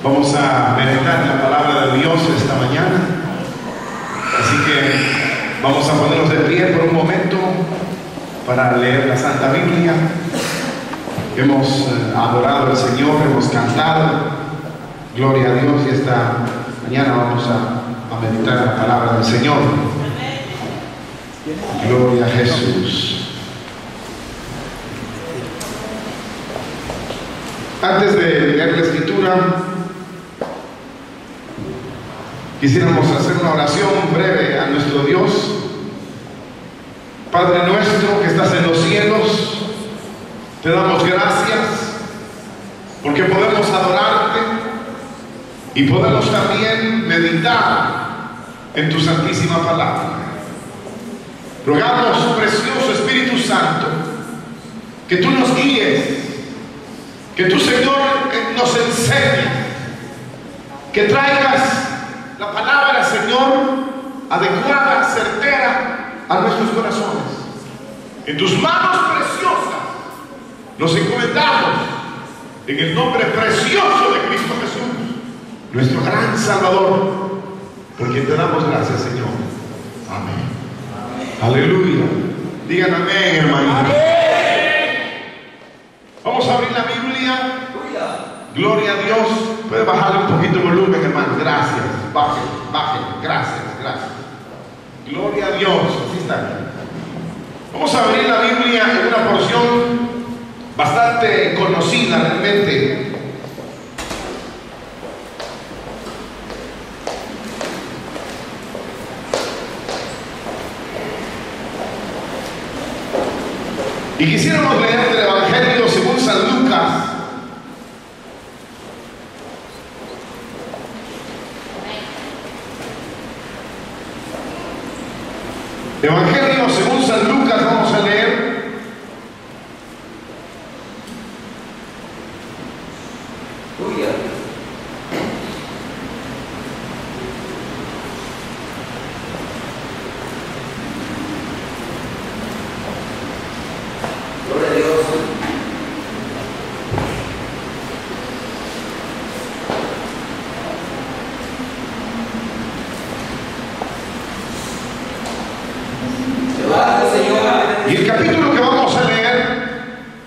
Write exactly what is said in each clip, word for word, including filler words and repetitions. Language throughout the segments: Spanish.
Vamos a meditar la palabra de Dios esta mañana. Así que vamos a ponernos de pie por un momento para leer la Santa Biblia. Hemos adorado al Señor, hemos cantado. Gloria a Dios, y esta mañana vamos a, a meditar la palabra del Señor. Gloria a Jesús. Antes de leer la Escritura, quisiéramos hacer una oración breve a nuestro Dios. Padre nuestro que estás en los cielos, te damos gracias porque podemos adorarte y podemos también meditar en tu santísima palabra. Rogamos, precioso Espíritu Santo, que tú nos guíes, que tú, Señor, nos enseñes, que traigas la palabra, Señor, adecuada, certera a nuestros corazones. En tus manos preciosas nos encomendamos, en el nombre precioso de Cristo Jesús, nuestro gran Salvador, por quien te damos gracias, Señor. Amén. Aleluya. Digan amén, hermano. Amén. Vamos a abrir la Biblia. Gloria a Dios. Puede bajarle un poquito el volumen, hermano. Gracias. Bajen, bajen. Gracias, gracias. Gloria a Dios. Así está. Vamos a abrir la Biblia en una porción bastante conocida realmente. Y quisiéramos leer el Evangelio según San Lucas. Evangelio según San Lucas, vamos a leer. Y el capítulo que vamos a leer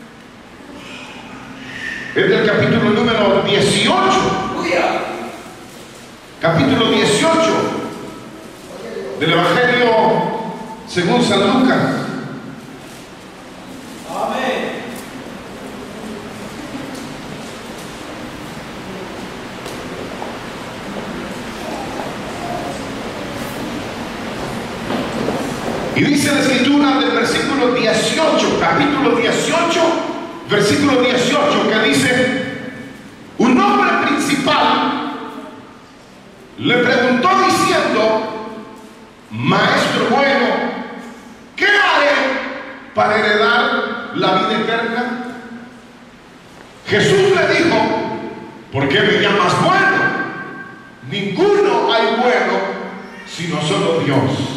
es del capítulo número dieciocho. Capítulo dieciocho del Evangelio según San Lucas. Amén. Y dice la Escritura del versículo dieciocho, capítulo dieciocho, versículo dieciocho, que dice: un hombre principal le preguntó diciendo: Maestro bueno, ¿qué haré para heredar la vida eterna? Jesús le dijo: ¿por qué me llamas bueno? Ninguno hay bueno sino solo Dios.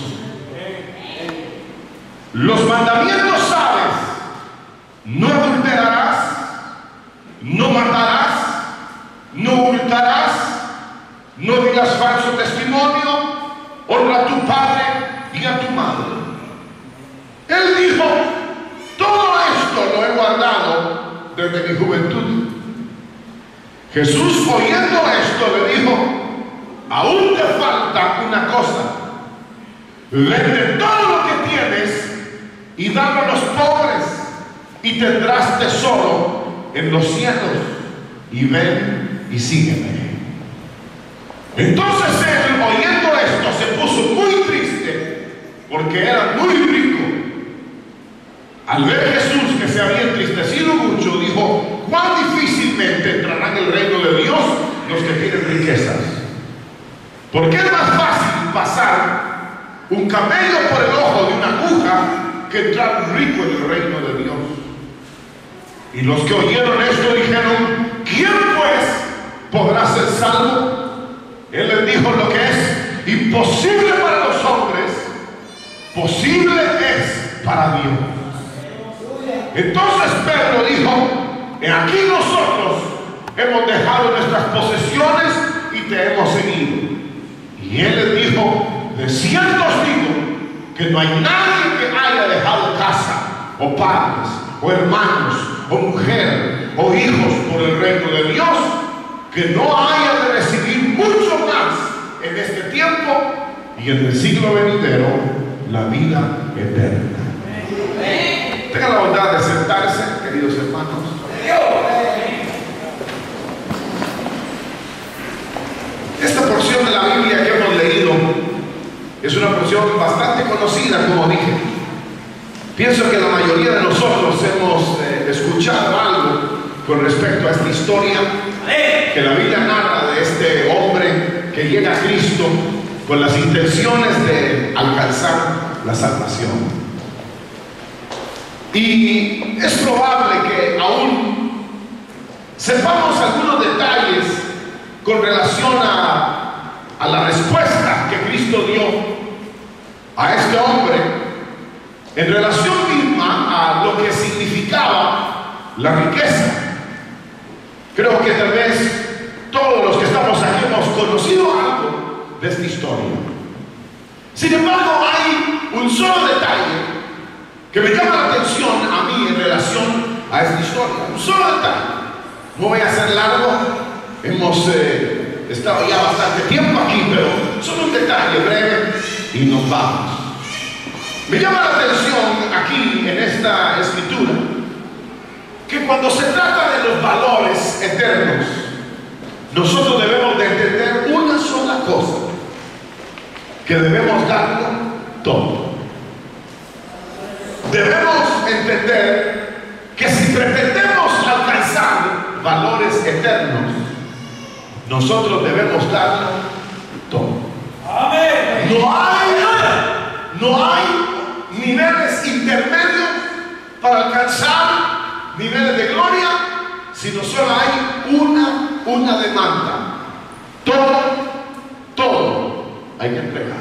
Los mandamientos sabes: no adulterarás, no matarás, no hurtarás, no digas falso testimonio, honra a tu padre y a tu madre. Él dijo: todo esto lo he guardado desde mi juventud. Jesús, oyendo esto, le dijo: aún te falta una cosa. Vende todo lo que tienes y dalo a los pobres, y tendrás tesoro en los cielos, y ven y sígueme. Entonces él, oyendo esto, se puso muy triste, porque era muy rico. Al ver Jesús que se había entristecido mucho, dijo: cuán difícilmente entrarán en el reino de Dios los que tienen riquezas. Porque es más fácil pasar un camello por el ojo de una aguja que entrar rico en el reino de Dios. Y los que oyeron esto dijeron: ¿quién pues podrá ser salvo? Él les dijo: lo que es imposible para los hombres, posible es para Dios. Entonces Pedro dijo: he aquí nosotros hemos dejado nuestras posesiones y te hemos seguido. Y él les dijo: de cierto os digo que no hay nadie que haya dejado casa, o padres, o hermanos, o mujer, o hijos por el reino de Dios, que no haya de recibir mucho más en este tiempo y en el siglo venidero la vida eterna. Tengan la bondad de sentarse, queridos hermanos. Esta porción de la Biblia que hemos leído es una porción bastante conocida, como dije. Pienso que la mayoría de nosotros hemos eh, escuchado algo con respecto a esta historia que la Biblia narra de este hombre que llega a Cristo con las intenciones de alcanzar la salvación. Y es probable que aún sepamos algunos detalles con relación a, a la respuesta que Cristo dio a este hombre en relación misma a lo que significaba la riqueza. Creo que tal vez todos los que estamos aquí hemos conocido algo de esta historia. Sin embargo, hay un solo detalle que me llama la atención a mí en relación a esta historia. Un solo detalle. No voy a hacer largo. Hemos eh, estado ya bastante tiempo aquí, pero solo un detalle breve y nos vamos. Me llama la atención aquí en esta escritura que cuando se trata de los valores eternos, nosotros debemos de entender una sola cosa: que debemos darlo todo. Debemos entender que si pretendemos alcanzar valores eternos, nosotros debemos darlo todo. Amén. No hay, no hay niveles intermedios para alcanzar niveles de gloria, sino solo hay una, una demanda. Todo, todo hay que entregar.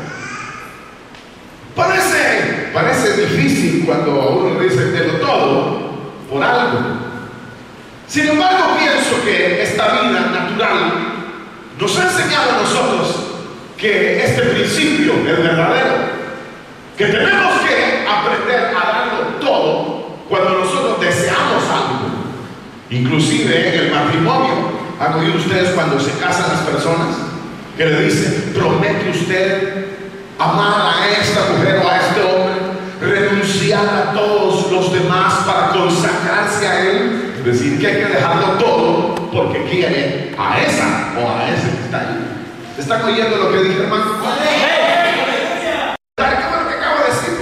Parece, parece difícil cuando uno dice de todo por algo. Sin embargo, pienso que esta vida natural nos ha enseñado a nosotros que este principio es verdadero, que tenemos que aprender a darlo todo cuando nosotros deseamos algo. Inclusive en el matrimonio, ¿han oído ustedes cuando se casan las personas que le dicen: promete usted amar a esta mujer o a este hombre, renunciar a todos los demás para consagrarse a él? Es decir, que hay que dejarlo todo porque quiere a esa o a ese que está ahí. ¿Están oyendo lo que dije, hermano? ¿Qué fue lo que acabo de decir?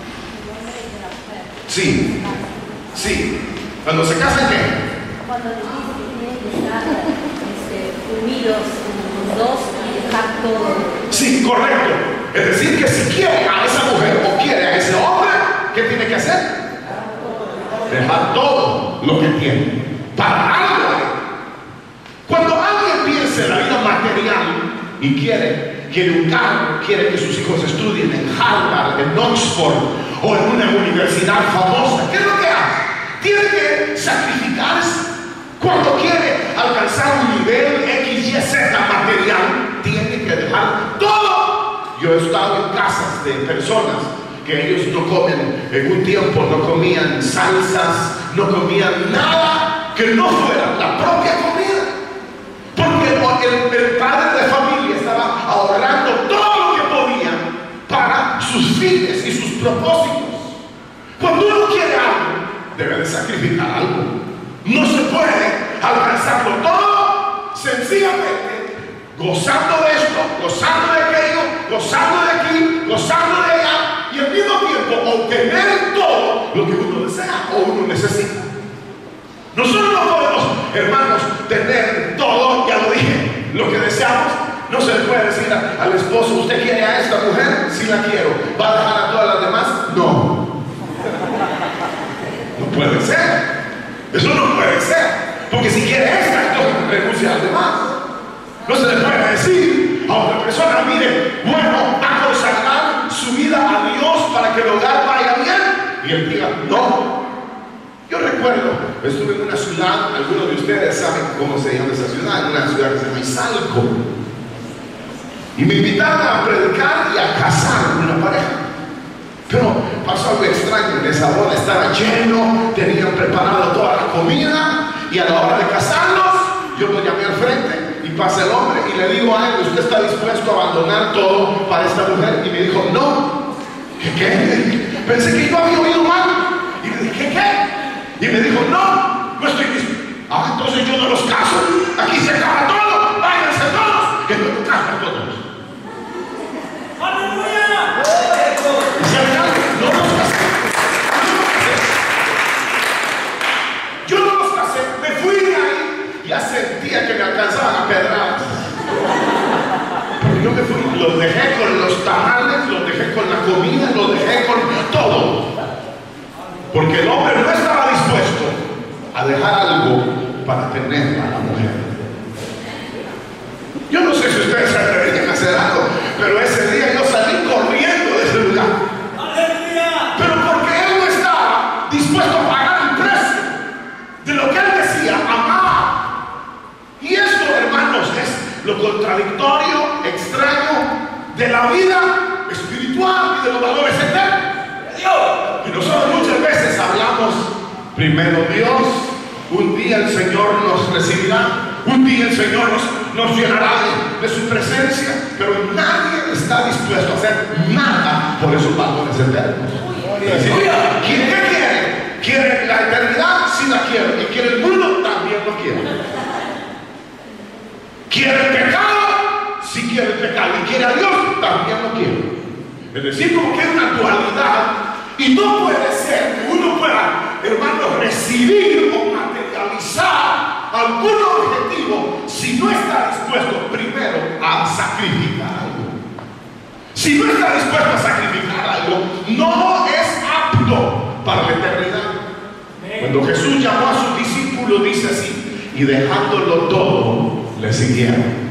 Sí, sí. Cuando se casan, ¿qué? Cuando dijiste que tienen que estar este, unidos los dos y dejar todo. Sí, correcto. Es decir, que si quiere a esa mujer o quiere a ese hombre, ¿qué tiene que hacer? Dejar todo lo que tiene para algo. Cuando alguien piensa en la vida material y quiere, quiere un carro, quiere que sus hijos estudien en Harvard, en Oxford o en una universidad famosa, ¿qué es lo que hace? Tiene que sacrificarse. Cuando quiere alcanzar un nivel X, Y, Z material, tiene que dejar todo. Yo he estado en casas de personas que ellos no comen, en un tiempo no comían salsas, no comían nada que no fuera la propia comida, porque el, el padre de familia estaba ahorrando todo lo que podía para sus fines y sus propósitos. Cuando uno quiere algo, debe de sacrificar algo. No se puede alcanzarlo todo sencillamente gozando de esto, gozando de aquello, gozando de aquí, gozando de allá, y al mismo tiempo obtener todo lo que uno desea o uno necesita. Nosotros no podemos, hermanos, tener todo, ya lo dije, lo que deseamos. No se le puede decir a, al esposo: ¿usted quiere a esta mujer? Sí la quiero. ¿Va a dejar a todas las demás? No. No puede ser. Eso no puede ser. Porque si quiere esta, entonces renuncia a las demás. No se le puede decir a otra persona: mire, bueno, a consagrar su vida a Dios para que el hogar vaya bien. Y él diga: no. Yo recuerdo estuve en una ciudad, algunos de ustedes saben cómo se llama esa ciudad, en una ciudad que se llama Izalco. Y me invitaron a predicar y a casar con una pareja. Pero pasó algo extraño, en esa boda estaba lleno, tenían preparado toda la comida, y a la hora de casarlos, yo lo llamé al frente y pasa el hombre y le digo a él: ¿usted está dispuesto a abandonar todo para esta mujer? Y me dijo: no. ¿Qué qué? Pensé que yo había oído mal. Y le dije: ¿qué qué? Y me dijo: no, no estoy dispuesto. Ah, entonces yo no los caso. Aquí se acaba todo. Váyanse todos, que no los caso a todos. ¡Aleluya! Y se me no los casé. Yo no los casé. Me fui de ahí. Ya sentía que me alcanzaban a pedradas. Porque yo me fui. Los dejé con los tamales, los dejé con la comida, los dejé con todo. Porque el hombre no estaba dispuesto a dejar algo para tener a la mujer. Yo no sé si ustedes se atreverían a hacer algo, pero ese día yo salí corriendo de ese lugar. ¡Aleluya! Pero porque él no estaba dispuesto a pagar el precio de lo que él decía amar. Y esto, hermanos, es lo contradictorio, extraño de la vida espiritual y de los valores eternos. Y nosotros muchas veces hablamos: primero Dios, un día el Señor nos recibirá, un día el Señor nos, nos llenará de, de su presencia, pero nadie está dispuesto a hacer nada por esos valores eternos. ¿Quién qué quiere? ¿Quiere la eternidad? Sí la quiere. ¿Y quiere el mundo? También lo quiere. ¿Quiere el pecado? Sí quiere el pecado. ¿Y quiere a Dios? También lo quiere. Es decir, como que es una dualidad. Y no puede ser que uno pueda, hermanos, recibir o materializar algún objetivo si no está dispuesto primero a sacrificar algo. Si no está dispuesto a sacrificar algo, no es apto para la eternidad. Cuando Jesús llamó a sus discípulos, dice así: y dejándolo todo, le siguieron.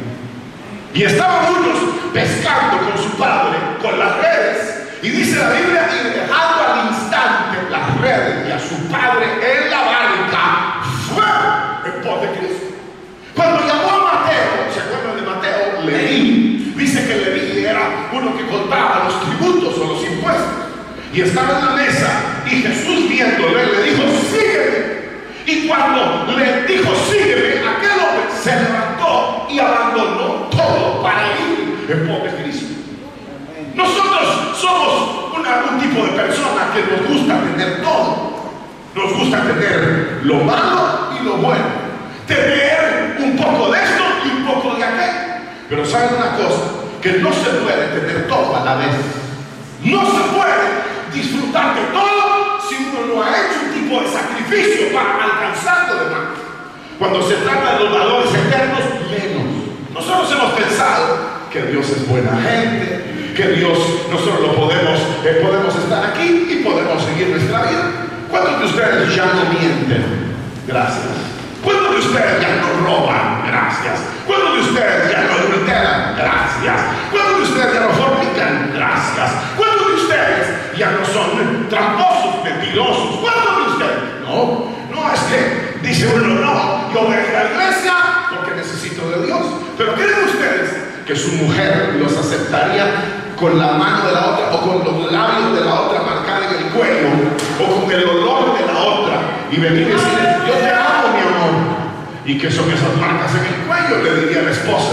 Y estaban unos pescando con su padre, con las redes. Y dice la Biblia: y dejando al instante las redes y a su padre en la barca, fue en pos de Cristo. Cuando llamó a Mateo, ¿se acuerdan de Mateo? Leví. Dice que Leví era uno que contaba los tributos o los impuestos. Y estaba en la mesa, y Jesús viéndole le dijo: sígueme. Y cuando le dijo: sígueme, aquel hombre se levantó y abandonó todo para ir en pos de Cristo. Nosotros somos una, un tipo de persona que nos gusta tener todo. Nos gusta tener lo malo y lo bueno, tener un poco de esto y un poco de aquello. Pero saben una cosa, que no se puede tener todo a la vez. No se puede disfrutar de todo si uno no ha hecho un tipo de sacrificio para alcanzar lo demás. Cuando se trata de los valores eternos, menos. Nosotros hemos pensado que Dios es buena gente, que Dios, nosotros lo podemos, eh, podemos estar aquí y podemos seguir nuestra vida. ¿Cuántos de ustedes ya no mienten? Gracias. ¿Cuántos de ustedes ya no roban? Gracias. ¿Cuántos de ustedes ya no adulteran? Gracias. ¿Cuántos de ustedes ya no fornican? Gracias. ¿Cuántos de ustedes ya no son tramposos, mentirosos? ¿Cuántos de ustedes? No, no es que dice uno: no, yo voy a ir a la iglesia porque necesito de Dios. Pero ¿creen ustedes que su mujer los aceptaría con la mano de la otra, o con los labios de la otra marcada en el cuello, o con el olor de la otra, y venir y decirle: yo te amo, mi amor? ¿Y qué son esas marcas en el cuello?, le diría la esposa.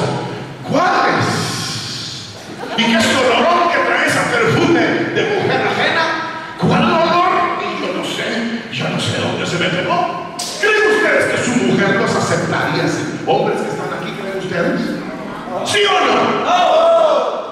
¿Cuáles? ¿Y qué es el olor que trae ese perfume de mujer ajena? ¿Cuál olor? Y yo no sé, yo no sé dónde se me pegó. ¿Creen ustedes que su mujer los aceptaría así? Hombres que están aquí, ¿creen ustedes? ¿Sí o no? ¡No!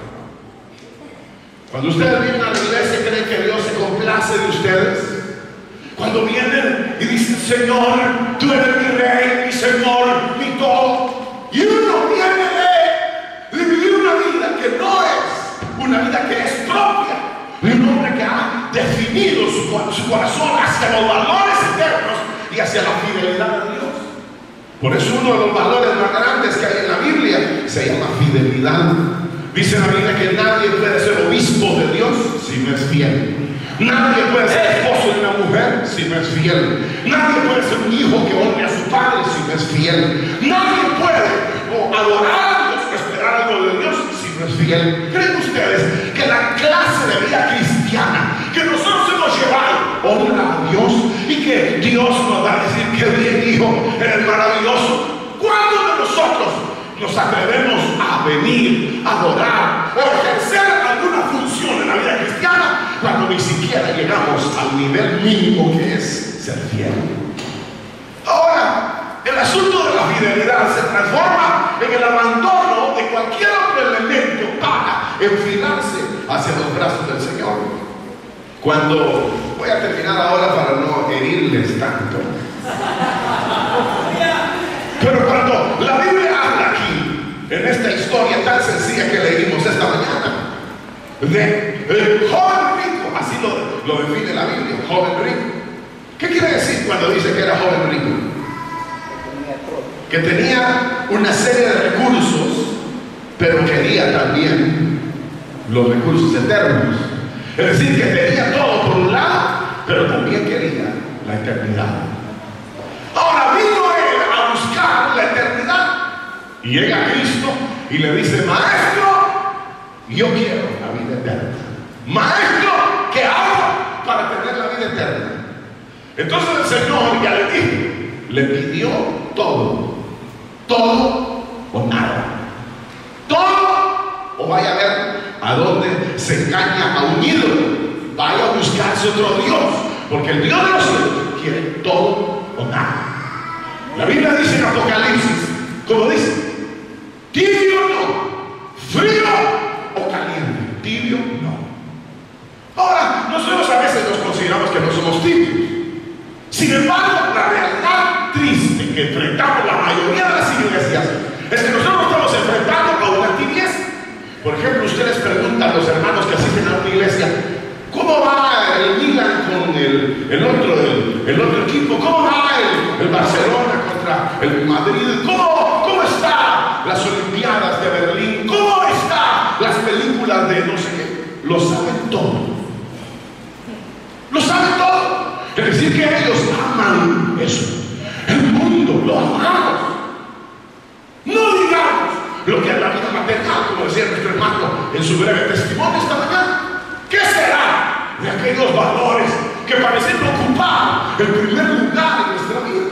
Cuando ustedes vienen a la iglesia, ¿creen que Dios se complace de ustedes? Cuando vienen y dicen: Señor, tú eres mi rey, mi Señor, mi todo. Y uno viene de vivir una vida que no es una vida que es propia de un hombre que ha definido su, su corazón hacia los valores eternos y hacia la fidelidad a Dios. Por eso uno de los valores más grandes que hay en la Biblia se llama fidelidad. Dice la Biblia que nadie puede ser obispo de Dios si no es fiel. Nadie puede ser esposo de una mujer si no es fiel. Nadie puede ser un hijo que honre a su padre si no es fiel. Nadie puede o adorar a Dios o esperar algo de Dios si no es fiel. ¿Creen ustedes que la clase de vida cristiana que nosotros hemos llevado honra a Dios y que Dios nos va a decir que bien, hijo, eres maravilloso? ¿Cuándo de nosotros nos atrevemos a venir, a adorar o a ejercer alguna función en la vida cristiana cuando ni siquiera llegamos al nivel mínimo que es ser fiel? Ahora, el asunto de la fidelidad se transforma en el abandono de cualquier otro elemento para enfilarse hacia los brazos del Señor. Cuando, voy a terminar ahora para no herirles tanto, pero cuando la Biblia habla aquí, en esta historia tan sencilla que leímos esta mañana, de el joven rico, así lo, lo define la Biblia, joven rico. ¿Qué quiere decir cuando dice que era joven rico? Que tenía una serie de recursos, pero quería también los recursos eternos. Es decir, que tenía todo por un lado, pero también quería la eternidad. Ahora vino él a buscar la eternidad y llega a Cristo y le dice: maestro, yo quiero la vida eterna. Maestro, ¿qué hago para tener la vida eterna? Entonces el Señor ya le dijo, le pidió todo, todo o nada, todo o vaya a ver a dónde se engaña a un ídolo, vaya a buscarse otro Dios, porque el Dios de los cielos quiere todo o nada. La Biblia dice en Apocalipsis, como dice, tibio no, frío o caliente, tibio no. Ahora, nosotros a veces nos consideramos que no somos tibios. Sin embargo, la realidad triste que enfrentamos la mayoría de las iglesias es que nosotros estamos enfrentando a una tibieza. Por ejemplo, ustedes preguntan a los hermanos que asisten a una iglesia, ¿cómo va el Milan con el, el, otro, el, el otro equipo? ¿Cómo va el, el Barcelona contra el Madrid? ¿Cómo, ¿Cómo están las Olimpiadas de Berlín? ¿Cómo están las películas de no sé qué? Lo saben todo. Lo saben todo. Es decir, que ellos aman eso. El mundo lo amamos. No digamos lo que es la vida material, como decía nuestro hermano en su breve testimonio esta mañana. ¿Qué será de aquellos valores que parecen ocupar el primer lugar en nuestra vida?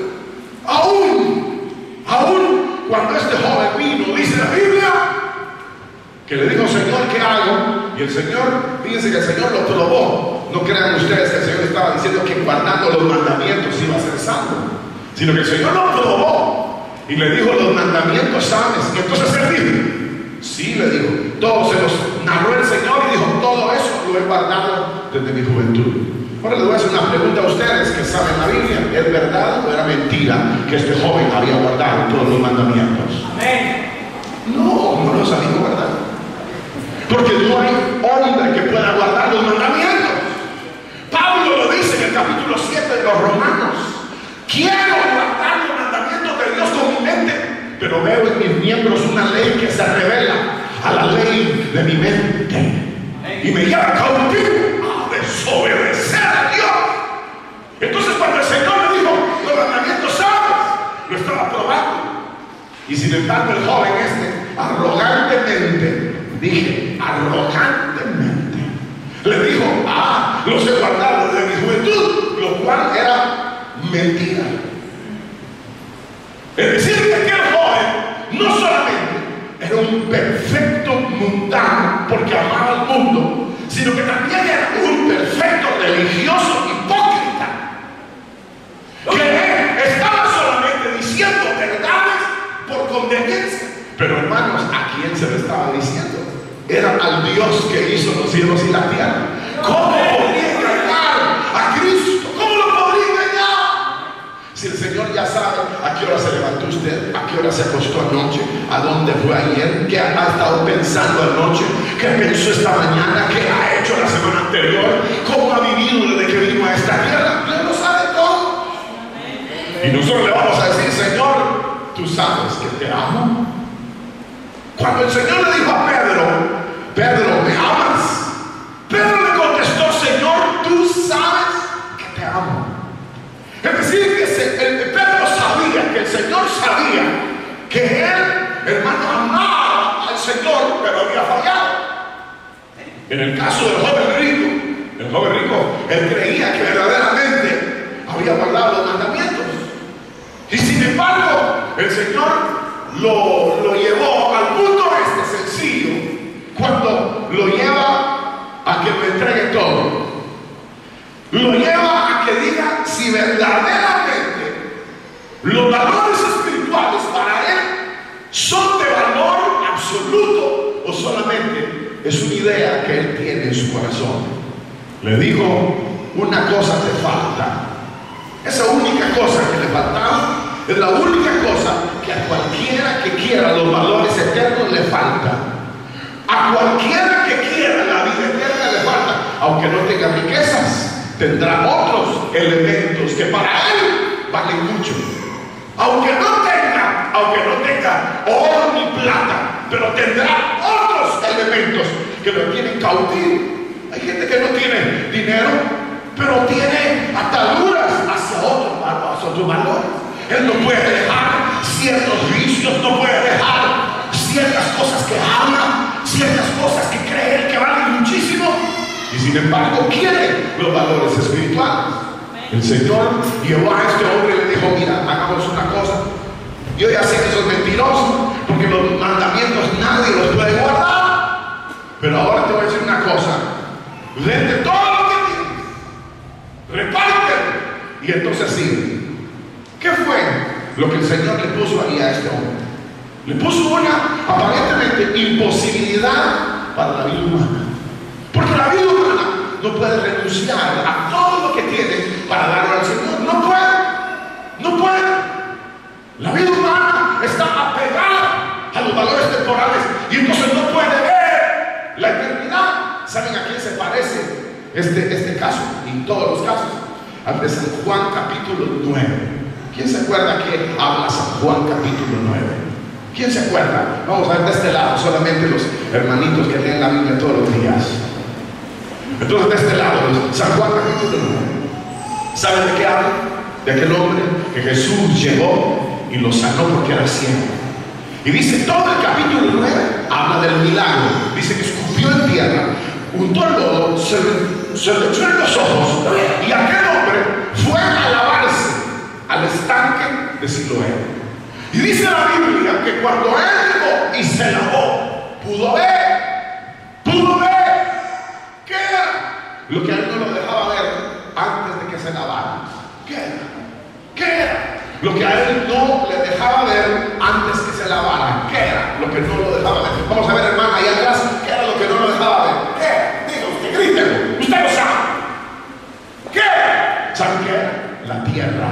Aún, aún cuando este joven vino, dice la Biblia, que le dijo: Señor, ¿qué hago? Y el Señor, fíjense que el Señor lo probó. No crean ustedes que el Señor estaba diciendo que guardando los mandamientos iba a ser salvo, sino que el Señor lo probó y le dijo: los mandamientos sabes. Y entonces él dijo: sí, le dijo. Todo se los narró el Señor y dijo: todo eso lo he guardado desde mi juventud. Ahora les voy a hacer una pregunta a ustedes que saben la Biblia: ¿es verdad o era mentira que este joven había guardado todos los mandamientos? Amén. No, no los había guardado, porque no hay hombre que pueda guardar los mandamientos. Pablo lo dice en el capítulo siete de los Romanos: quiero guardar los mandamientos de Dios con mi mente, pero veo en mis miembros una ley que se revela a la ley de mi mente y me lleva cautivo a desobedecer a Dios. Entonces, cuando el Señor le dijo: los mandamientos sabes, lo estaba probando. Y sin embargo, el joven este, arrogantemente, dije arrogantemente, le dijo: ah, los he guardado desde mi juventud, lo cual era mentira. Es decir, que aquel joven no solamente era un perfecto mundano porque amaba al mundo, sino que también era un perfecto religioso hipócrita, que estaba solamente diciendo verdades por conveniencia. Pero hermanos, ¿a quién se le estaba diciendo? Era al Dios que hizo los cielos y la tierra. ¿Cómo podría engañar a Cristo? ¿Cómo lo podría engañar? Si el Señor ya sabe a qué hora se levantó usted, a qué hora se acostó anoche, a dónde fue ayer, qué ha estado pensando anoche, qué pensó esta mañana, qué ha hecho la semana anterior, cómo ha vivido desde que vino a esta tierra, Dios lo sabe todo. Y nosotros le vamos a decir: Señor, tú sabes que te amo. Cuando el Señor le dijo a Pedro: Pedro, ¿me amas? Pedro le contestó: Señor, tú que él, hermano, amaba al Señor, pero había fallado. En el caso del joven rico, el joven rico, él creía que verdaderamente había guardado los mandamientos. Y sin embargo, el Señor lo, lo llevó al punto este sencillo, cuando lo lleva a que me entregue todo. Lo lleva a que diga si verdaderamente los valores espirituales para él son de valor absoluto o solamente es una idea que él tiene en su corazón. Le dijo: una cosa te falta. Esa única cosa que le faltaba es la única cosa que a cualquiera que quiera los valores eternos le falta. A cualquiera que quiera la vida eterna le falta. Aunque no tenga riquezas, tendrá otros elementos que para él valen mucho. Aunque no tenga, aunque no tenga oro ni plata, pero tendrá otros elementos que lo tienen cautivo. Hay gente que no tiene dinero, pero tiene ataduras hacia otros hacia otro valores. Él no puede dejar ciertos vicios, no puede dejar ciertas cosas que ama, ciertas cosas que cree él que valen muchísimo, y sin embargo quiere los valores espirituales. El Señor llevó a este hombre y le dijo: mira, hagamos una cosa. Yo ya sé que sos mentiroso, porque los mandamientos nadie los puede guardar, pero ahora te voy a decir una cosa: vende todo lo que tienes, repártelo, y entonces sigue. ¿Qué fue lo que el Señor le puso ahí a este hombre? Le puso una aparentemente imposibilidad para la vida humana, porque la vida humana no puede renunciar a todo lo que tiene para darlo al Señor. No puede, no puede. La vida humana está apegada a los valores temporales y entonces no puede ver la eternidad. ¿Saben a quién se parece este, este caso? Y todos los casos, al de San Juan capítulo nueve. ¿Quién se acuerda que habla San Juan capítulo nueve? ¿Quién se acuerda? Vamos a ver de este lado, solamente los hermanitos que leen la Biblia todos los días. Entonces, de este lado, San Juan capítulo nueve. ¿Saben de qué habla? De aquel hombre que Jesús llegó y lo sanó porque era ciego. Y dice, todo el capítulo nueve habla del milagro. Dice que escupió en tierra, untó el lodo, se, se le echó en los ojos, y aquel hombre fue a lavarse al estanque de Siloé. Y dice la Biblia que cuando él llegó y se lavó, pudo ver, pudo ver qué era lo que a él no lo dejaba ver antes de que se lavara. ¿Qué era? ¿Qué era lo que a él no le dejaba ver antes que se lavara? ¿Qué era lo que no lo dejaba ver? Vamos a ver, hermana, ahí atrás, ¿qué era lo que no lo dejaba ver? ¿Qué? Diga usted, grítelo, usted lo sabe. ¿Qué? ¿Sabe qué? La tierra.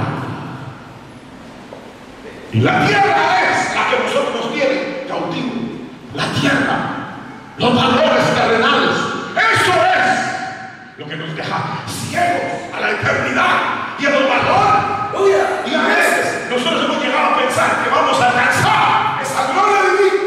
Y la tierra es la que nosotros nos tiene cautivo. La tierra, los valores terrenales, eso es lo que nos deja ciegos a la eternidad y a los valores. Y a veces nosotros hemos llegado a pensar que vamos a alcanzar esa gloria divina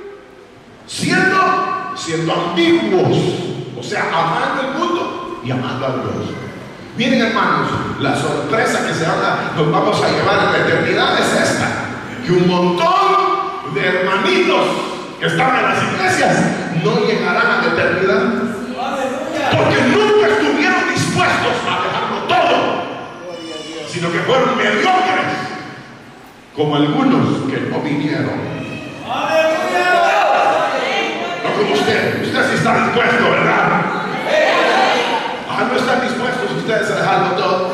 siendo, siendo ambiguos, o sea, amando el mundo y amando a Dios. Miren, hermanos, la sorpresa que se habla, nos vamos a llevar en la eternidad es esta: que un montón de hermanitos que están en las iglesias no llegarán a la eternidad, porque nunca estuvieron dispuestos a dejarlo todo, sino que fueron mediocres, como algunos que no vinieron. No como usted, usted sí está dispuesto, ¿verdad? Ah, no están dispuestos ustedes a dejarlo todo.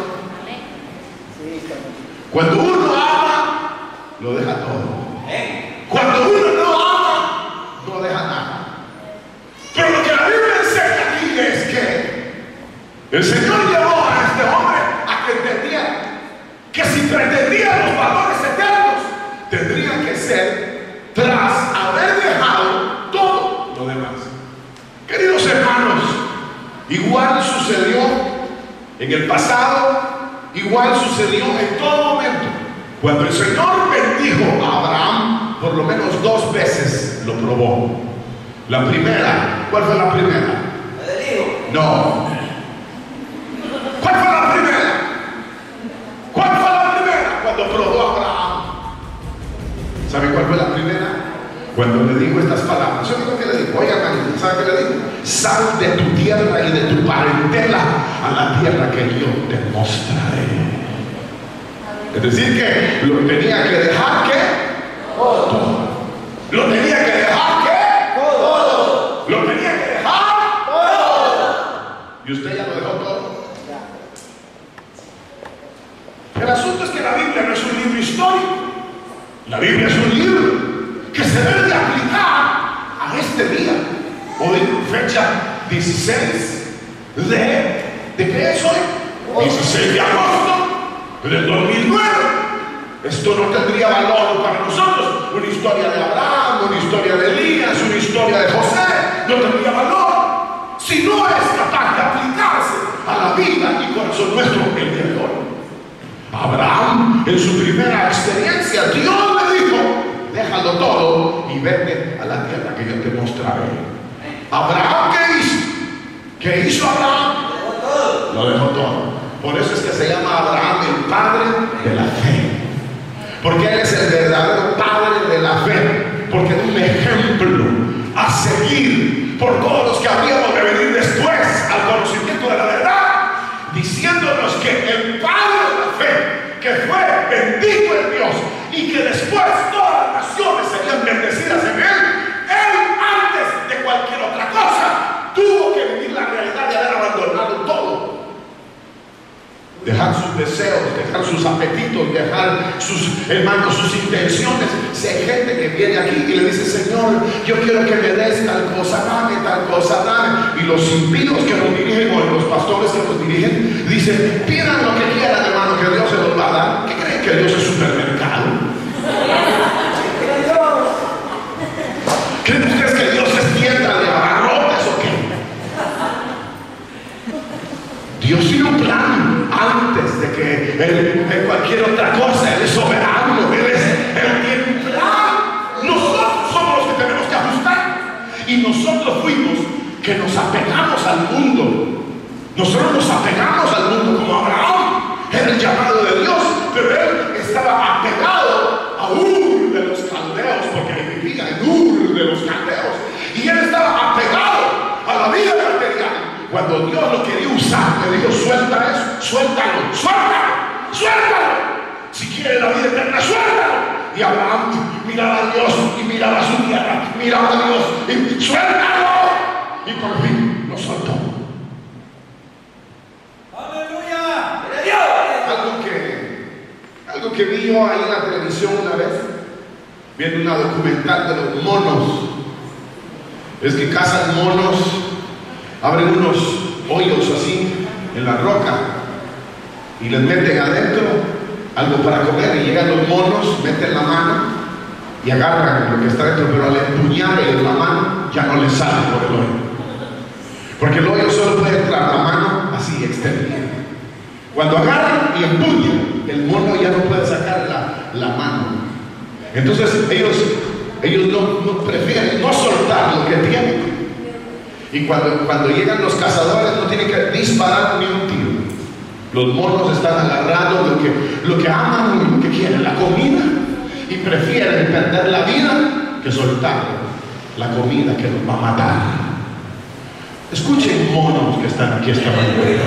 Cuando uno ama, lo deja todo. Cuando uno no ama, no deja nada. Pero lo que la Biblia enseña aquí es que el Señor llevó a este hombre a que entendiera que si pretendía los valores eternos, tendría que ser tras haber dejado todo lo demás. Queridos hermanos, igual sucedió en el pasado, igual sucedió en todo momento. Cuando el Señor bendijo a Abraham, por lo menos dos veces lo probó. La primera, ¿cuál fue la primera? No. ¿Cuál fue la primera? ¿Cuál fue la primera? Cuando probó a Abraham. ¿Sabe cuál fue la primera? Cuando le dijo estas palabras. ¿Sabe lo que le dijo? Oiga, hermanito, ¿sabe qué le dijo? Sal de tu tierra y de tu parentela a la tierra que yo te mostraré. Es decir, que lo tenía que dejar, ¿qué? Todo. Lo tenía que dejar, ¿qué? Todo. Lo tenía que dejar todo. ¿Y usted ya lo dejó todo? El asunto es que la Biblia no es un libro histórico. La Biblia es un libro que se debe de aplicar a este día. Hoy, fecha dieciséis de... ¿De qué es hoy? dieciséis de agosto del dos mil nueve. Esto no tendría valor para nosotros. Una historia de Abraham, una historia de Elías, una historia de José, no tendría valor si no es capaz de aplicarse a la vida y corazón nuestro el día de hoy. Abraham, en su primera experiencia, Dios le dijo: déjalo todo y vete a la tierra que yo te mostraré. Abraham, ¿qué hizo? ¿Qué hizo Abraham? Lo dejó todo. Por eso es que se llama Abraham el padre de la fe, porque él es el verdadero padre de la fe, porque es un ejemplo a seguir por todos los que habríamos de venir después al conocimiento de la verdad, diciéndonos que el padre de la fe, que fue bendito en Dios y que después todas las naciones serían bendecidas en él, él antes de cualquier otra cosa tuvo que vivir la realidad de haber abandonado todo. Dejar sus deseos, dejar sus apetitos, dejar sus, hermanos, sus intenciones. Si hay gente que viene aquí y le dice: Señor, yo quiero que me des tal cosa, dame tal cosa, dame. Y los impíos que nos dirigen, o los pastores que nos dirigen, dicen: pidan lo que quieran, hermano, que Dios se los va a dar. ¿Qué creen que Dios es supermercado? ¿Creen ustedes que Dios es tienda de abarrotes o qué? Dios tiene un plan antes de que él, de cualquier otra cosa. Él es soberano, Él, es, él tiene un plan. Nosotros somos los que tenemos que ajustar. Y nosotros fuimos que nos apegamos al mundo. Nosotros nos apegamos al mundo como Abraham. Era el llamado de Dios, pero él estaba apegado a Ur de los caldeos, porque él vivía en Ur de los caldeos. Y él estaba apegado a la vida material. Cuando Dios lo quería usar, le dijo: suelta eso, suéltalo, suéltalo, suéltalo. Si quiere la vida eterna, suéltalo. Y Abraham miraba a Dios y miraba a su tierra, miraba a Dios y suéltalo. Y por fin lo soltó. ¡Aleluya! Algo que, algo que vi yo ahí en la televisión una vez, viendo una documental de los monos, es que cazan monos. Abren unos hoyos así en la roca y les meten adentro algo para comer, y llegan los monos, meten la mano y agarran lo que está dentro, pero al empuñarle la mano ya no les sale por el hoyo, porque el hoyo solo puede entrar la mano así extendida. Cuando agarran y empuñan, el mono ya no puede sacar la, la mano. Entonces ellos, ellos no, no prefieren no soltar lo que tienen. Y cuando, cuando llegan los cazadores, no tienen que disparar ni un tiro. Los monos están agarrando lo que, lo que aman y lo que quieren, la comida, y prefieren perder la vida que soltar la comida que los va a matar. Escuchen, monos que están aquí esta mañana.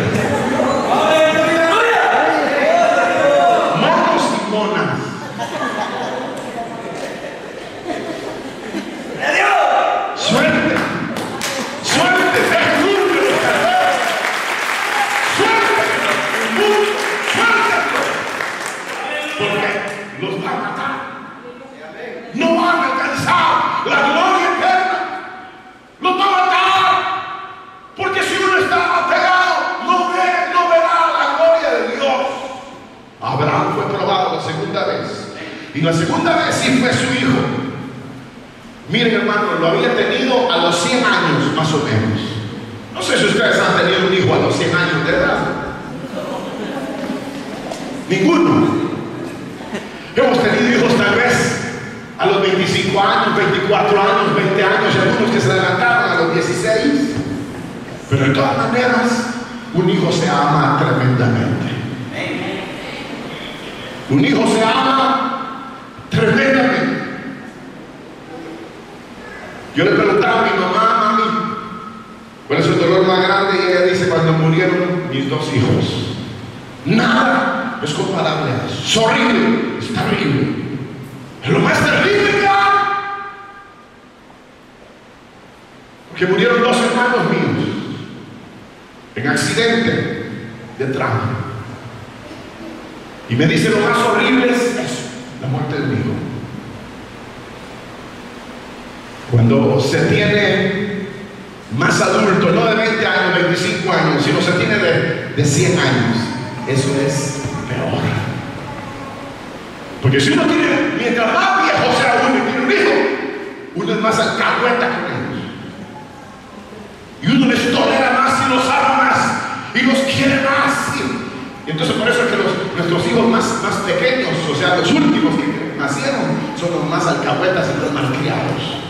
Monos y monas. Suerte. Suerte, deja el mundo de los caldeos. Suerte, el mundo, suerte. Porque los va a matar. No van a alcanzar la gloria eterna. Los va a matar. Porque si uno está apegado, no ve, no verá la gloria de Dios. Abraham fue probado la segunda vez. Y la segunda vez sí fue su hijo. Miren, hermano, lo había tenido a los cien años más o menos. No sé si ustedes han tenido un hijo a los cien años de edad. Ninguno. Hemos tenido hijos tal vez a los veinticinco años, veinticuatro años, veinte años, y algunos que se adelantaron a los dieciséis. Pero de todas maneras, un hijo se ama tremendamente. Un hijo se ama tremendamente. Yo le preguntaba a mi mamá, mami, ¿cuál es el dolor más grande? Y ella dice, cuando murieron mis dos hijos. Nada es comparable a eso. Es horrible, es terrible. Es lo más terrible que hay. Porque murieron dos hermanos míos en accidente de tránsito. Y me dice, lo más horrible es eso, la muerte de mi hijo. Cuando se tiene más adulto, no de veinte años, veinticinco años, sino se tiene de, de cien años, eso es peor. Porque si uno tiene, mientras más viejo sea uno y tiene un hijo, uno es más alcahueta con ellos. Y uno les tolera más y los ama más y los quiere más. Y entonces por eso es que los, nuestros hijos más, más pequeños, o sea, los últimos que nacieron, son los más alcahuetas y los malcriados.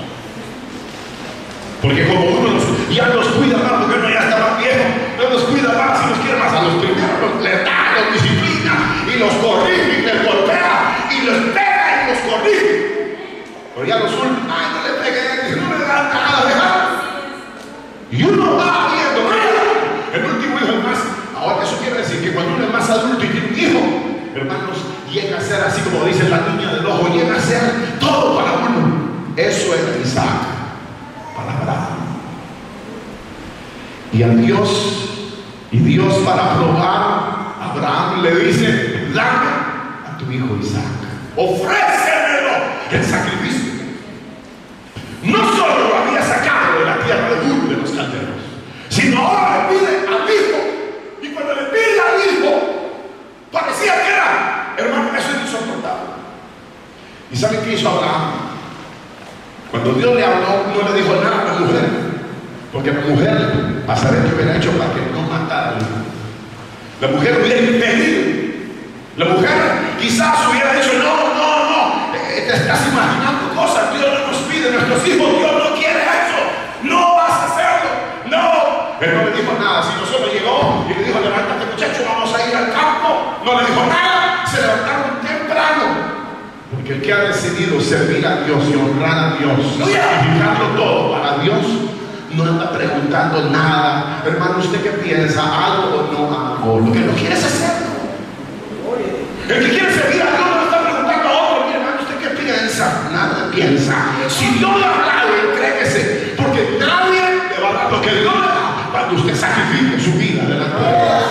Porque como uno los, ya los cuida más, porque uno ya está más viejo, no los cuida más y los quiere más. A los primeros los, les da, los disciplina y los corrige y les golpea y los pega y los corrige. Pero ya los últimos, ay, no le pegué, no le dan nada, déjalo. Y uno va viendo, el último hijo es más. Ahora eso quiere decir que cuando uno es más adulto y tiene un hijo, hermanos, llega a ser así como dice la niña del ojo, llega a ser todo para uno. Eso es Isaac, para Abraham. Y a Dios, y Dios para probar, a Abraham le dice, dame a tu hijo Isaac, ofrécemelo en sacrificio. No solo lo había sacado de la tierra de Ur de los calderos, sino ahora le pide al hijo. Y cuando le pide al hijo, parecía que era, hermano, eso es insoportable. ¿Y saben qué hizo Abraham? Cuando Dios le habló, no le dijo nada a la mujer, porque la mujer, a saber qué hubiera hecho para que no matara al hijo. La mujer hubiera impedido. La mujer quizás hubiera dicho, no, no, no, eh, te estás imaginando cosas, Dios no nos pide, nuestros hijos, Dios no quiere eso, no vas a hacerlo, no. Él no le dijo nada, sino solo llegó y le dijo, levántate muchacho, vamos a ir al campo. No le dijo nada, se levantaron temprano. Porque el que ha decidido servir a Dios y honrar a Dios, sacrificarlo todo para Dios, no anda preguntando nada. Hermano, ¿usted qué piensa? ¿Hago o no hago? Lo que no quiere es hacerlo. El que quiere servir a Dios no le está preguntando a otro, mi hermano, ¿usted qué piensa? Nada piensa. Si Dios le ha hablado, entréguese, porque nadie le va a dar lo que Dios le da cuando usted sacrifique su vida delante de Dios.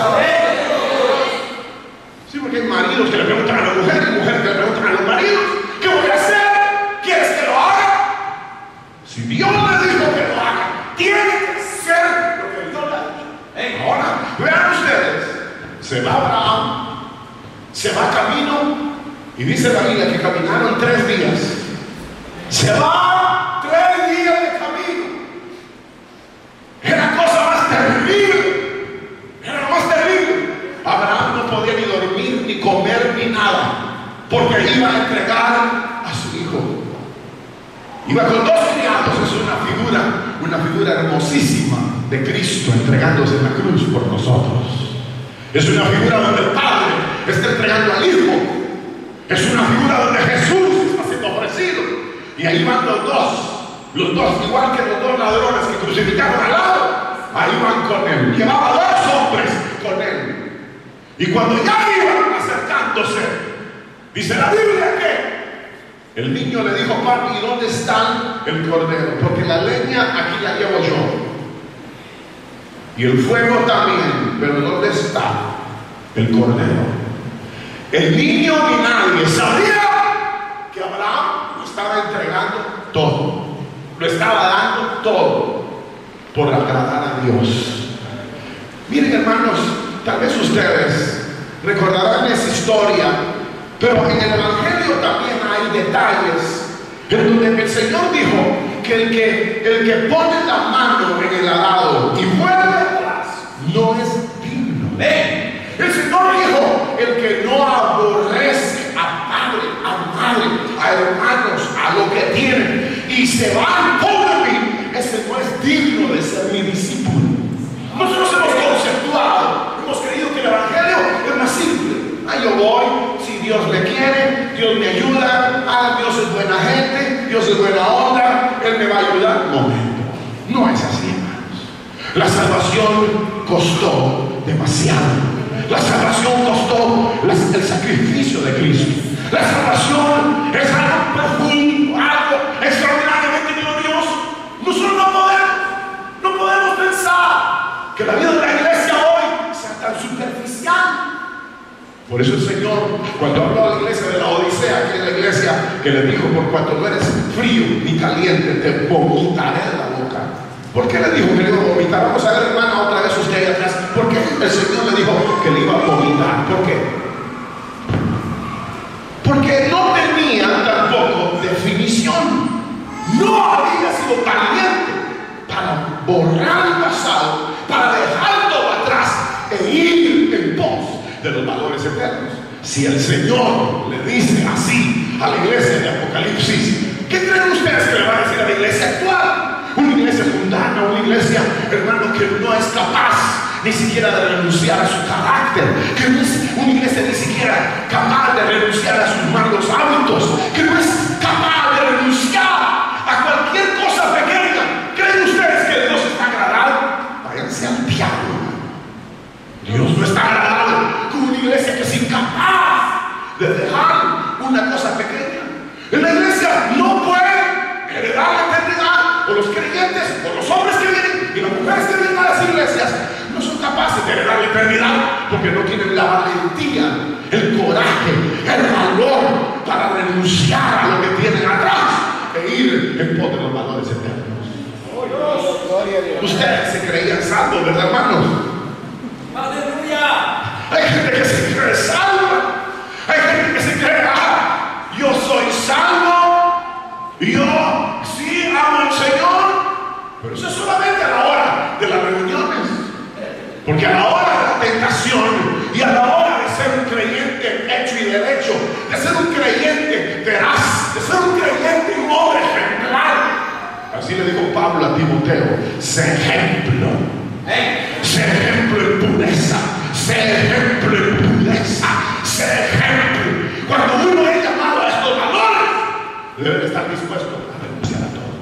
Sí, porque hay maridos que le preguntan a la mujer y mujeres que le preguntan a los maridos, ¿qué voy a hacer? ¿Quieres que lo haga? Si Dios le dijo que lo haga, tiene que ser lo que Dios le ha dicho. Ahora, vean ustedes, se va Abraham, se va camino, y dice la Biblia que caminaron tres días. Se va tres días de camino. Era cosa más terrible. Era lo más terrible. Abraham no podía ni dormir, ni comer, ni nada, porque iba a entregar a su hijo. Iba con dos criados. Es una figura, una figura hermosísima de Cristo entregándose en la cruz por nosotros. Es una figura donde el Padre está entregando al Hijo. Es una figura donde Jesús está siendo ofrecido. Y ahí van los dos. Los dos, igual que los dos ladrones que crucificaron al lado, ahí van con él. Llevaba dos hombres con él. Y cuando ya iban acercándose, dice la Biblia que el niño le dijo, papi, ¿y dónde está el cordero? Porque la leña aquí la llevo yo. Y el fuego también, pero ¿dónde está el cordero? El niño ni nadie sabía que Abraham lo estaba entregando todo, lo estaba dando todo por agradar a Dios. Miren, hermanos, tal vez ustedes recordarán esa historia, pero en el Evangelio también hay detalles en donde el Señor dijo que el que, el que pone la mano en el arado y vuelve atrás no es digno. ¿Eh? El Señor dijo, el que no aborrece a padre, a madre, a hermanos, a lo que tiene, y se va en pos de mí, ese no es digno de ser mi discípulo. Nosotros hemos conceptuado, hemos creído que el Evangelio es más simple. Ah, yo voy, si Dios me quiere, Dios me ayuda, ah, Dios es buena gente, Dios es buena onda, Él me va a ayudar. al momento. No es así, hermanos. La salvación costó demasiado. La salvación costó las- el sacrificio de Cristo. La salvación es algo profundo, algo extraordinariamente glorioso. Nosotros no podemos, no podemos pensar que la vida de la iglesia hoy sea tan superficial. Por eso el Señor, cuando habló a la iglesia de la Odisea, que es la iglesia que le dijo: por cuanto no eres frío ni caliente, te vomitaré de la boca. ¿Por qué le dijo que le iba a vomitar? Vamos a ver, hermana, otra vez usted ahí atrás. ¿Por qué el Señor le dijo que le iba a vomitar? ¿Por qué? Porque no tenía tampoco definición. No había sido valiente para borrar el pasado, para dejar todo atrás e ir en pos de los valores eternos. Si el Señor le dice así a la iglesia de Apocalipsis, ¿qué creen ustedes que le va a decir a la iglesia actual? Una iglesia mundana, una iglesia, hermano, que no es capaz ni siquiera de renunciar a su carácter, que no es una iglesia ni siquiera capaz de renunciar a sus malos hábitos, que no es capaz de renunciar a cualquier cosa pequeña. ¿Creen ustedes que Dios está agradado? Váyanse al diablo. Dios no está agradado con una iglesia que es incapaz de dejar una cosa pequeña. En la iglesia no puede heredar la eternidad, o los creyentes, o los hombres que vienen y las mujeres que vienen a las iglesias no son capaces de heredar la eternidad porque no tienen la valentía, el coraje, el valor para renunciar a lo que tienen atrás e ir en pos de los valores eternos. Ustedes se creían salvos, ¿verdad, hermanos? Aleluya. Hay gente que se cree salva. Hay gente que se cree: ah, yo soy salvo, yo sí amo al Señor. Pero eso es solamente a la hora de las reuniones. Porque a la hora de la tentación y a la hora de ser un creyente hecho y derecho, de ser un creyente veraz, de ser un creyente y un hombre ejemplar, así le dijo Pablo a Timoteo: sé ejemplo. Sé ejemplo en pureza, sé ejemplo en pureza, sé ejemplo. Cuando uno es llamado a estos valores, debe estar dispuesto a renunciar a todo.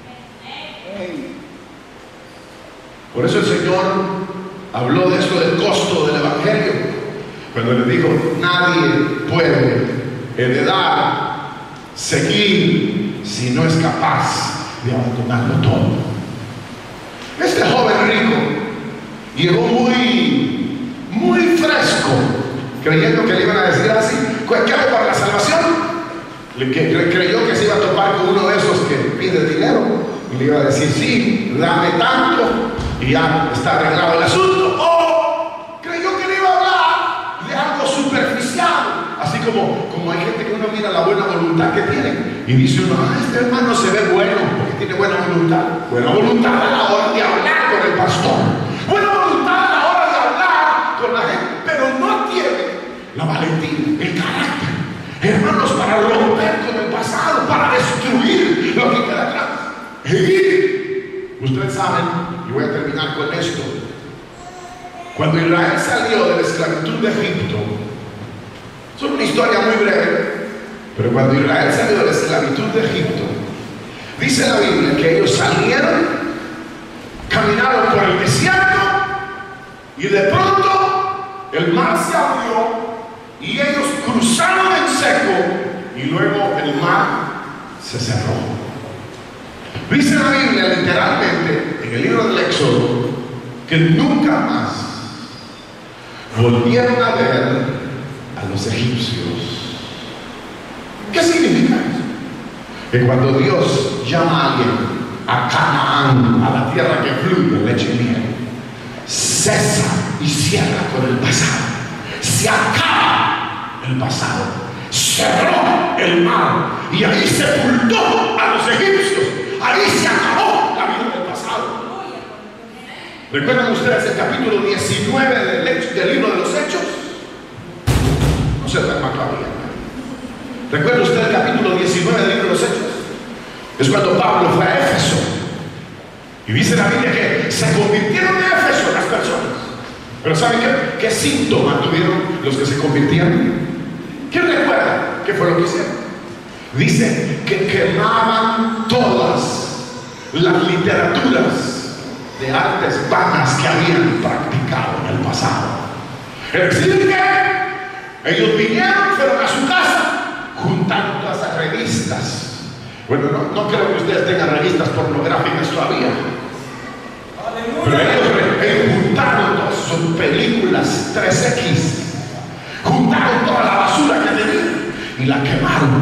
Por eso el Señor habló de esto del costo del evangelio, cuando le dijo: nadie puede heredar, seguir, si no es capaz de abandonarlo todo. Este joven rico llegó muy, muy fresco, creyendo que le iban a decir así: ¿qué hago para la salvación? Le, que, cre, creyó que se iba a topar con uno de esos que pide dinero y le iba a decir: sí, dame tanto y ya está arreglado el asunto. O creyó que le iba a hablar de algo superficial, así como, como hay gente que uno mira la buena voluntad que tiene y dice uno: ah, este hermano se ve bueno porque tiene buena voluntad. Buena voluntad a la hora de hablar con el pastor, buena voluntad a la hora de hablar con la gente, pero no tiene la valentía, el carácter, hermanos, para romper con el pasado, para destruir lo que queda atrás. Y ustedes saben, y voy a terminar con esto, cuando Israel salió de la esclavitud de Egipto, es una historia muy breve, pero cuando Israel salió de la esclavitud de Egipto, dice la Biblia que ellos salieron, caminaron por el desierto y de pronto el mar se abrió y ellos cruzaron en seco y luego el mar se cerró. Dice la Biblia literalmente en el libro del Éxodo que nunca más volvieron a ver a los egipcios. ¿Qué significa eso? Que cuando Dios llama a alguien a Canaán, a la tierra que fluye leche y miel, cesa y cierra con el pasado, se acaba el pasado, cerró el mar y ahí sepultó a los egipcios, ahí se acabó la vida del pasado. ¿Recuerdan ustedes el capítulo diecinueve del, hecho, del libro de los Hechos? No se duerma todavía. ¿Recuerda usted el capítulo diecinueve del libro de los Hechos? Es cuando Pablo fue a Éfeso. Y dice la Biblia que se convirtieron en Éfeso las personas. Pero ¿saben qué? ¿Qué síntomas tuvieron los que se convirtieron? ¿Quién recuerda qué fue lo que hicieron? Dice que quemaban todas las literaturas de artes vanas que habían practicado en el pasado. Es decir, que ellos vinieron, fueron a su casa, juntaron todas las revistas. Bueno, no, no creo que ustedes tengan revistas pornográficas todavía. Pero ellos, ellos juntaron todas sus películas tres equis, juntaron toda la basura que tenían y la quemaron.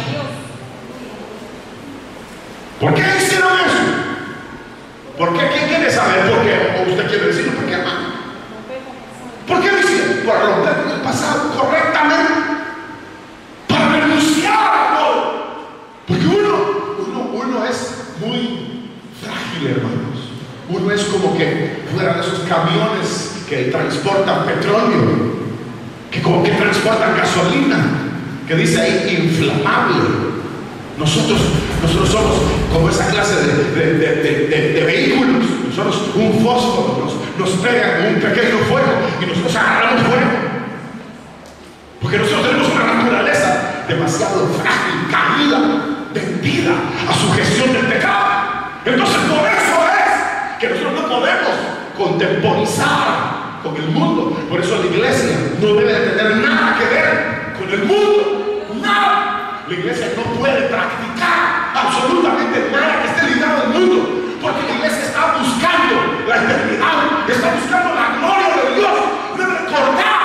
¿Por qué hicieron eso? ¿Por qué? ¿Quién quiere saber por qué? ¿O usted quiere decirlo? ¿Por qué, hermano? ¿Por qué lo hicieron? Por romper con el pasado correctamente, para renunciar a todo. Porque uno, uno, uno es muy frágil, hermanos. Uno es como que fuera de esos camiones que transportan petróleo, que como que transportan gasolina, que dice ahí inflamable. Nosotros, nosotros somos como esa clase de, de, de, de, de, de vehículos. Nosotros un fósforo nos, nos pega un pequeño fuego y nosotros agarramos fuego. Porque nosotros tenemos una naturaleza demasiado frágil, caída, vendida a su gestión del pecado. Entonces por eso es que nosotros no podemos contemporizar con el mundo. Por eso la iglesia no debe de tener nada que ver con el mundo. Nada. La iglesia no puede practicar absolutamente nada que esté ligado al mundo, porque la iglesia está buscando la eternidad, está buscando la gloria de Dios, de recordar.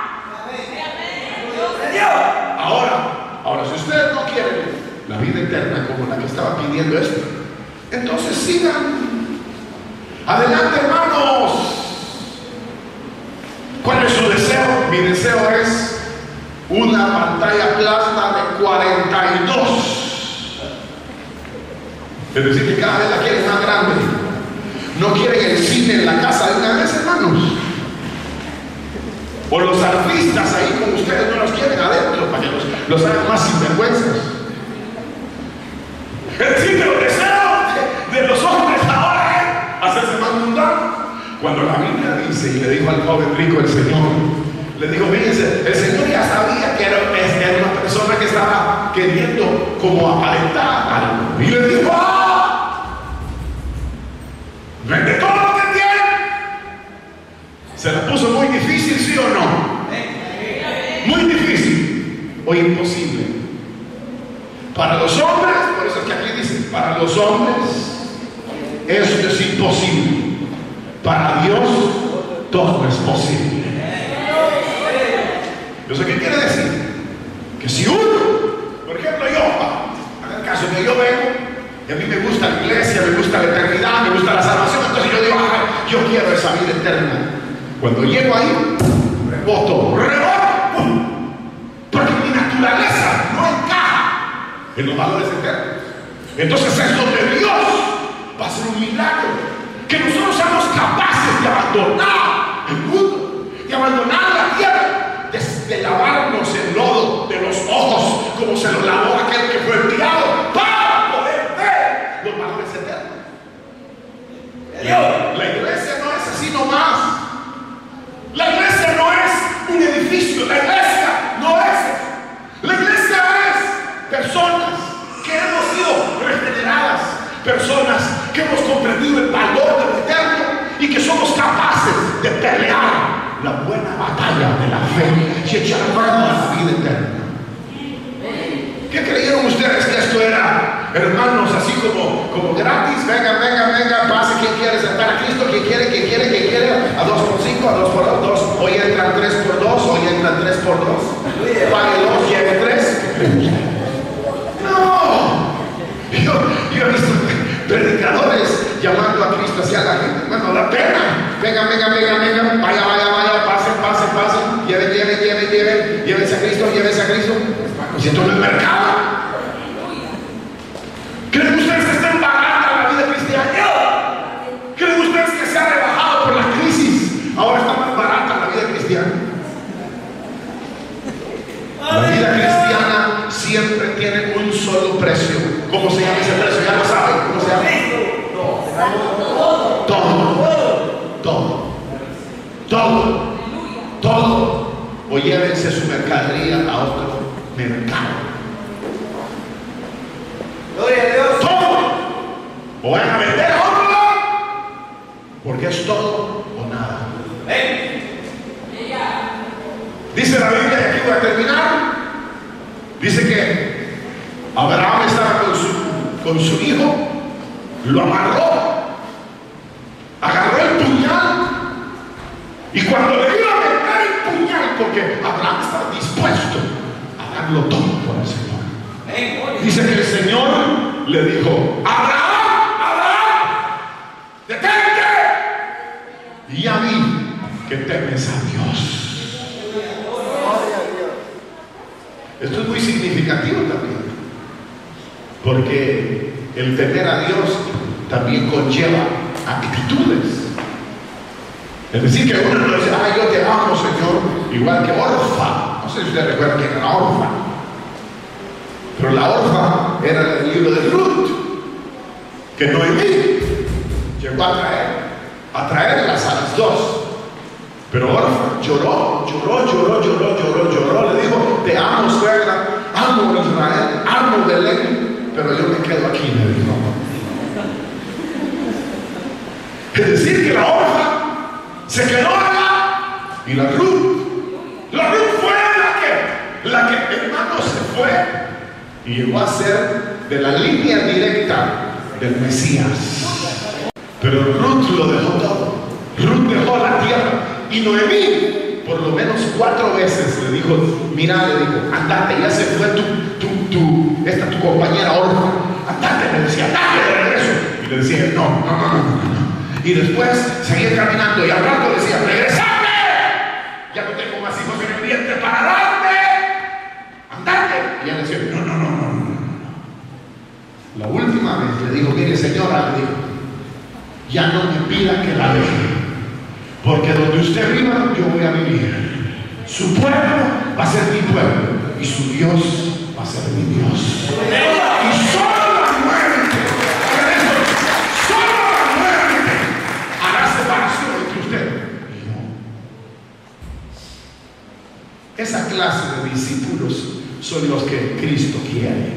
Ahora, ahora, si ustedes no quieren la vida eterna como la que estaba pidiendo esto, entonces sigan adelante, hermanos. ¿Cuál es su deseo? Mi deseo es una pantalla plasma de cuarenta y dos. Es decir, que cada vez la quieren más grande. No quieren el cine en la casa de una vez, hermanos. O los artistas ahí como ustedes no los quieren adentro para que los, los hagan más sinvergüenzas. Es decir, que los deseos de, de los hombres ahora es hacerse más mundanos. Cuando la Biblia dice, y le dijo al joven rico el Señor, le dijo, fíjense, el Señor ya sabía que era, era una persona que estaba queriendo como aparentar algo. Y le dijo, ¡ah! Vende todo lo que tiene. Se la puso muy difícil, ¿sí o no? Muy difícil o imposible. Para los hombres, por eso es que aquí dice, para los hombres eso es imposible. Para Dios todo es posible. ¿Eso qué quiere decir? Que si uno, por ejemplo yo, haga el caso que yo vengo y a mí me gusta la iglesia, me gusta la eternidad, me gusta la salvación, entonces yo digo, ah, yo quiero esa vida eterna. Cuando llego ahí, reboto, reboto, porque mi naturaleza no encaja en los valores eternos. Entonces es donde Dios va a hacer un milagro, que nosotros seamos capaces de abandonar el mundo, de abandonar la tierra, de lavarnos el lodo de los ojos como se lo lavó aquel que fue enviado para poder ver los valores eternos. La iglesia no es así nomás. La iglesia no es un edificio. La iglesia no es eso. La iglesia es personas que hemos sido regeneradas, personas que hemos comprendido el valor de lo eterno y que somos capaces de pelear la buena batalla de la fe y echar mano a la vida eterna. ¿Qué creyeron ustedes que esto era, hermanos, así como, como gratis? Venga, venga, venga, pase, quien quiere aceptar a Cristo, quien quiere, quien quiere, quien quiere, a dos por cinco, a dos por dos, dos, hoy entran tres por dos, hoy entran tres por dos, pague dos, lleve tres. No, yo, yo he visto predicadores llamando a Cristo hacia la gente, hermano, da pena. Venga, venga, venga, venga, vaya, vaya, vaya, pasen, pasen, pasen, lleven, lleven, lleven, lleven, llévense a Cristo, llévense a Cristo. Si esto no es mercado. ¿Creen ustedes que estén barata la vida cristiana? ¿Creen ustedes que se ha rebajado por la crisis? Ahora está más barata la vida cristiana. La vida cristiana siempre tiene un solo precio. ¿Cómo se llama ese precio? ¿Ya lo saben? ¿Cómo se llama? Todo. Todo. Todo. Todo. O llévense su mercadería a otro mercado. Gloria a Dios. Todo. o van a vender a otro lado, porque es todo o nada. Dice la Biblia, y aquí voy a terminar, dice que Abraham estaba con su, con su hijo, lo amarró, agarró el puñal, y cuando le iba a meter el puñal, porque Abraham estaba dispuesto a darlo todo por el Señor, dice que el Señor le dijo: Abraham, Abraham, detente, y ya vi que temes a Dios. Esto es muy significativo también, porque el temer a Dios también conlleva actitudes. Es decir, que uno no dice: ay, yo te amo, Señor, igual que Orfa. No sé si ustedes recuerdan quién era Orfa, pero la Orfa era el libro de Ruth, que Noemí llegó a traer, a traerlas a las dos. Pero Orfa lloró, lloró, lloró, lloró, lloró, lloró. Le dijo: te amo, suegra, amo Israel, amo Belén, pero yo me quedo aquí, le dijo. Es decir, que la Orfa se quedó allá, y la Ruth, la Ruth fue la que, la que, hermano, se fue y llegó a ser de la línea directa del Mesías. Pero Ruth lo dejó todo. Ruth dejó la tierra. Y Noemí, por lo menos cuatro veces le dijo: mira, le dijo, andate, ya se fue tu, tu, tu, esta tu compañera Orfa, andate, le decía, andate de regreso. Y le decía: no, no, no, no, no. Y después seguía caminando y al rato le decía: regresame, ya no tengo más hijos en el vientre para darte, andate. Y ella le decía: no, no, no, no, no, no. La última vez le dijo: mire, señora, le dijo, ya no me pida que la deje, porque donde usted viva, yo voy a vivir. Su pueblo va a ser mi pueblo y su Dios va a ser mi Dios. Y solo la muerte, solo la muerte hará separación entre usted y yo. Esa clase de discípulos son los que Cristo quiere.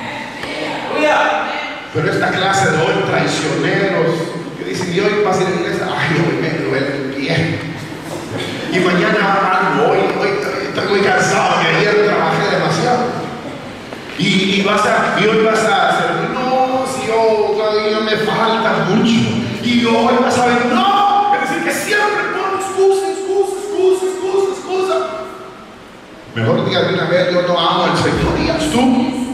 Pero esta clase de hoy traicioneros que dicen: y hoy vas a ir a la iglesia, ay, hoy me duele el pie, y mañana algo, hoy, hoy estoy muy cansado, que ayer trabajé demasiado, y, y, vas a, y hoy vas a hacer, no, si yo todavía me falta mucho, y hoy vas a ver, no, es decir, que siempre ponen excusa, excusa, excusa, excusa, excusa. Mejor diga de una vez: yo no amo al Señor, y haz tú.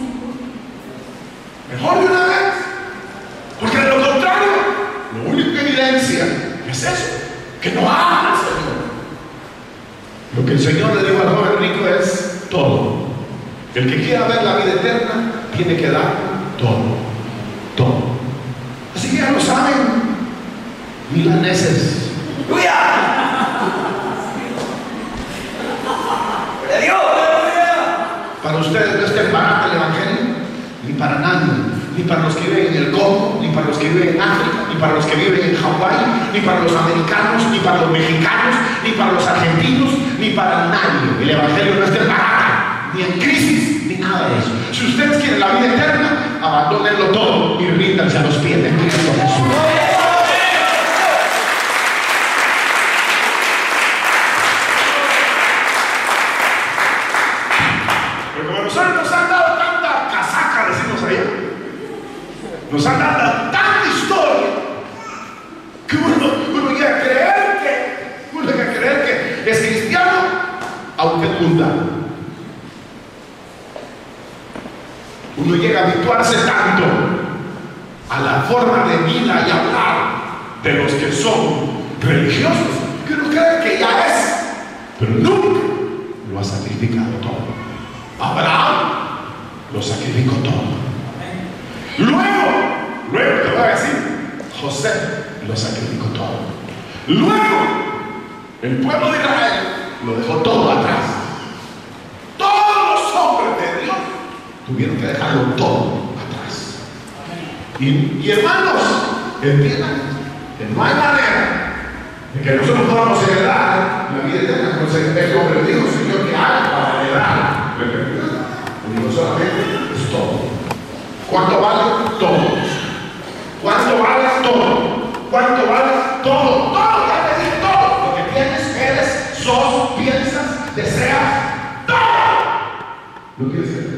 Mejor de una vez, porque de lo contrario, la única evidencia es eso, que no ama al Señor. Lo que el Señor le dijo al joven rico es todo. El que quiera ver la vida eterna tiene que dar todo, todo. Así que ya lo saben, milaneses. ¡Aleluya! Para ustedes no es barato el Evangelio, ni para nadie, ni para los que viven en el Congo, ni para los que viven en África, ni para los que viven en Hawái, ni para los americanos, ni para los mexicanos, ni para los argentinos, ni para nadie. El Evangelio no es de barata, ni en crisis, ni nada de eso. Si ustedes quieren la vida eterna, abandónenlo todo y ríndanse a los pies de Cristo Jesús. Pero como nosotros nos han dado tanta casaca, decimos allá, nos han dado tanta historia, que uno, uno llega a creer que uno llega a creer que es cristiano, aunque es mundano. Uno llega a habituarse tanto a la forma de vida y hablar de los que son religiosos, que uno cree que ya es, pero nunca lo ha sacrificado todo. Abraham lo sacrificó todo. Luego, luego te voy a decir, José lo sacrificó todo. Luego, el pueblo de Israel lo dejó todo atrás. Todos los hombres de Dios tuvieron que dejarlo todo atrás. Y, y hermanos, entiendan que no hay manera de que nosotros podamos heredar la vida eterna. Entonces el hombre dijo: Señor, ¿qué hay para heredar? Digo, solamente es todo. ¿Cuánto vale? Todo. ¿Cuánto vale todo? ¿Cuánto vale todo? Todo, ya te dije todo. Lo que tienes, eres, sos, piensas, deseas, todo. ¿Lo quieres decir?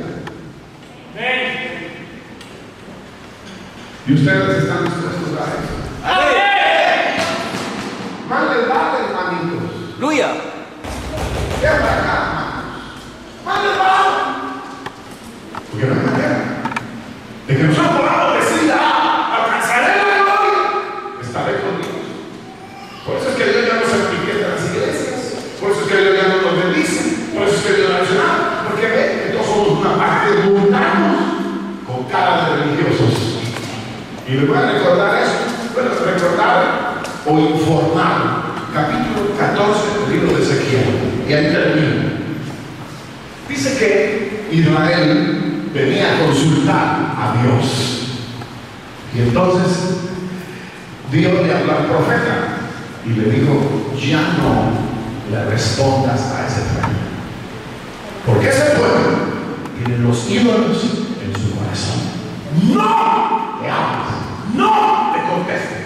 Y ustedes están dispuestos a eso. Amén. Más les vale, hermanitos. Aleluya. Ven para acá, hermanos. Más les vale. Porque no hay manera de que nosotros podamos decir, ah, alcanzaré la gloria. Estaré con Dios. Por eso es que Dios ya nos manifiesta en las iglesias. Por eso es que Dios ya no nos bendice. Por eso es que Dios nos nacional. Porque ven que todos somos una parte de mundanos con caras de religiosos. Y les voy a recordar eso. Bueno, recordar o informar. Capítulo catorce del libro de Ezequiel. Y ahí termino. Dice que Israel venía a consultar a Dios. Y entonces Dios le habló al profeta y le dijo: ya no le respondas a ese pueblo. Porque ese pueblo tiene los ídolos en su corazón. No le hables, no le contestes.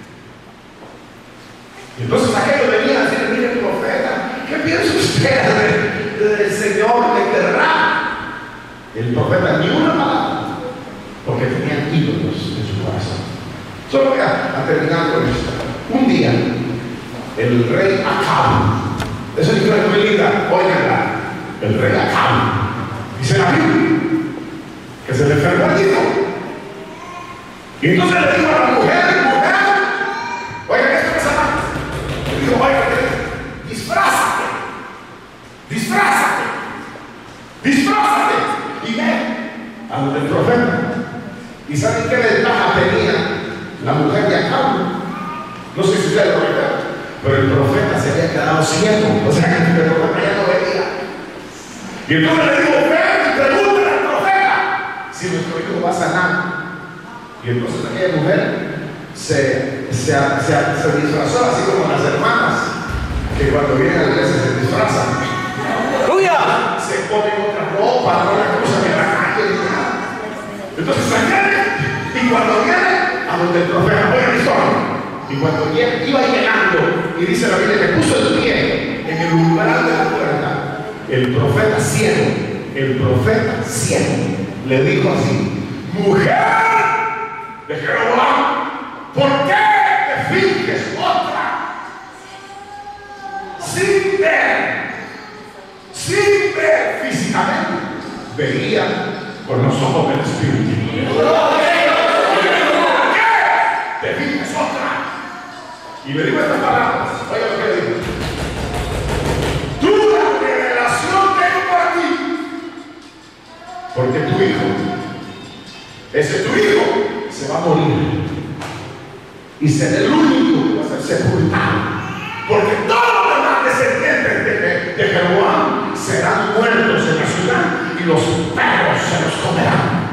Y entonces aquello venía a decir: mire, profeta, ¿qué piensa usted del Señor? ¿Le querrá? El profeta ni una palabra, porque tenían ídolos en su corazón. Solo voy a, a terminar con esto. Un día, el rey Acab, esa historia es muy linda, óiganla. El rey Acab, dice la Biblia, que se le enfermó el hijo. Y entonces le dijo a la mujer: mujer, oigan esto que se llama. Le dijo: oigan, disfrázate, disfrázate, disfrázate. Y ven a donde el profeta. ¿Y saben qué ventaja tenía la mujer de Acab? No sé si ustedes lo recuerdan, pero el profeta se había quedado ciego. O sea que el profeta ya no veía. Y entonces le digo: ven y pregúntale al profeta si nuestro hijo va a sanar. Y entonces aquella mujer se, se, se, se disfrazó así como las hermanas que cuando vienen a la iglesia se disfrazan. Aleluya. Se ponen otra ropa, no la cosa que la calle ni nada. Entonces se viene, y cuando viene a donde el profeta, oiga mi historia, y cuando viene, iba llegando, y dice la Biblia que puso el pie en el umbral de la puerta. El profeta ciego, el profeta ciego, le dijo así: mujer de Jeroboam, ¿por qué te finges otra? Sin ver, sin ver físicamente, veía con los ojos del Espíritu. ¿Por qué te finges otra? Y le digo estas palabras, oiga lo que le digo: tú la revelación tengo para ti, porque tu hijo, ese tu hijo, se va a morir y será el único que va a ser sepultado, porque todos los demás descendientes de, de Jeroboam serán muertos en la ciudad y los perros se los comerán.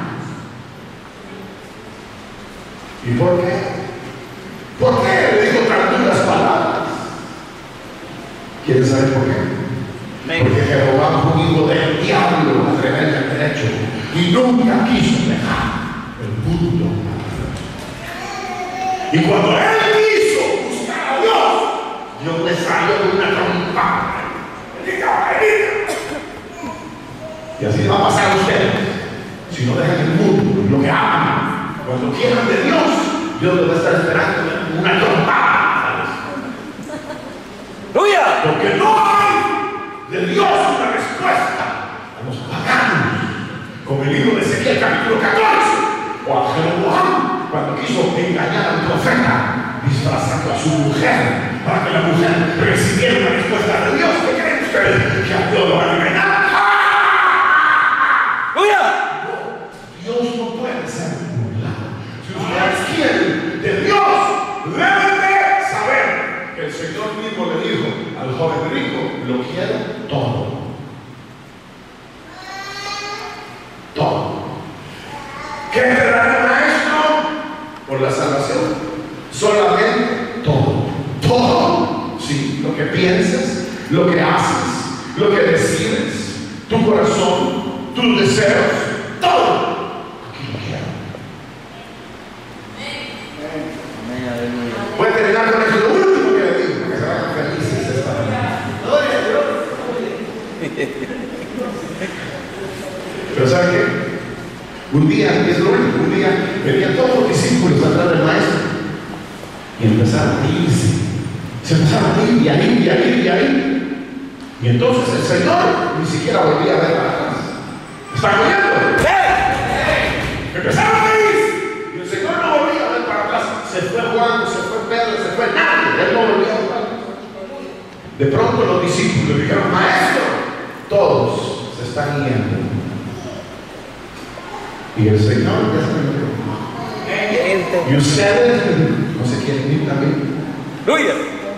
¿Y por qué? ¿Por qué le digo tan duras palabras? ¿Quieren saber por qué? Porque Jeroboam fue un hijo del diablo a través del derecho y nunca quiso dejar el mundo. Y cuando él quiso buscar a Dios, Dios le salió de una trompa. Y así va a pasar a ustedes si no dejan el mundo, lo que aman. Cuando quieran de Dios, Dios les va a estar esperando una trompa. ¡Aleluya! Porque no hay de Dios una respuesta a los paganos, como el libro de Ezequiel capítulo catorce, o a Jeroboam cuando quiso engañar al profeta disfrazando a su mujer para que la mujer recibiera una respuesta de Dios. ¿Qué creen ustedes? ¿Que a Dios lo van a engañar? ¡Aleluya! No, Dios no puede ser burlado. Si ustedes quieren de Dios, deben de saber que el Señor mismo le dijo al joven rico: lo quiero todo. Todo. ¿Qué te dará el maestro por la salvación? Solamente todo. Todo. Sí, lo que piensas, lo que haces, lo que decides, tu corazón, tus deseos, todo. Aquí lo quiero. Voy a terminar con esto, lo último que le digo, para que se vayan felices esta mañana. Pero ¿sabe qué? Un día, es lo único, un día venían todos los discípulos atrás del maestro y empezaron a irse. Se empezaron a ir y a ir y a ir y a ir. Y entonces el Señor ni siquiera volvía a ver para atrás. ¿Están oyendo? ¡Sí! Empezaron a ir y el Señor no volvía a ver para atrás. Se fue Juan, se fue Pedro, se fue nadie. Él no volvía a ver para atrás. De pronto los discípulos dijeron: Maestro, todos se están yendo. Y el Señor ya se me dijo: ¿y ustedes no se quieren ir también? ¡Aleluya!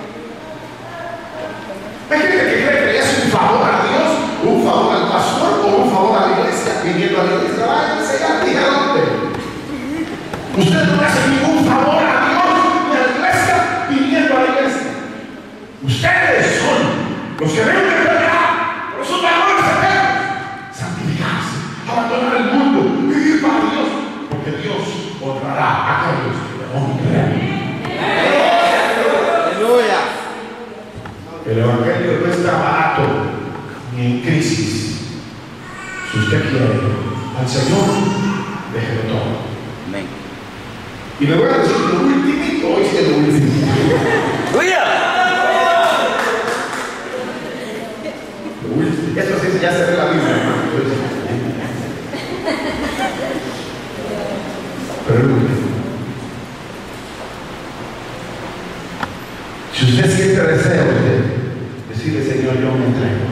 Hay gente que cree que le hace un favor a Dios, un favor al pastor o un favor a la iglesia. Viniendo a la iglesia, váyanse ya, diga dónde. Ustedes no le hacen ningún favor a Dios ni a la iglesia viniendo a la iglesia. Ustedes son los que deben de pelear por esos valores eternos. Santificarse, abandonar el mundo, vivir para Dios, porque Dios honrará a aquellos que le honren. ¡Aleluya! El evangelio no está barato ni en crisis. Si usted quiere al Señor, déjelo todo. Amén. Y le voy a decir lo ultimito, hoy sí es lo ultimito. ¡Aleluya! Lo último. Eso sí ya se ve la Biblia, hermano. Pero es lo último. Si usted siente deseo de decirle: Señor, yo me entrego,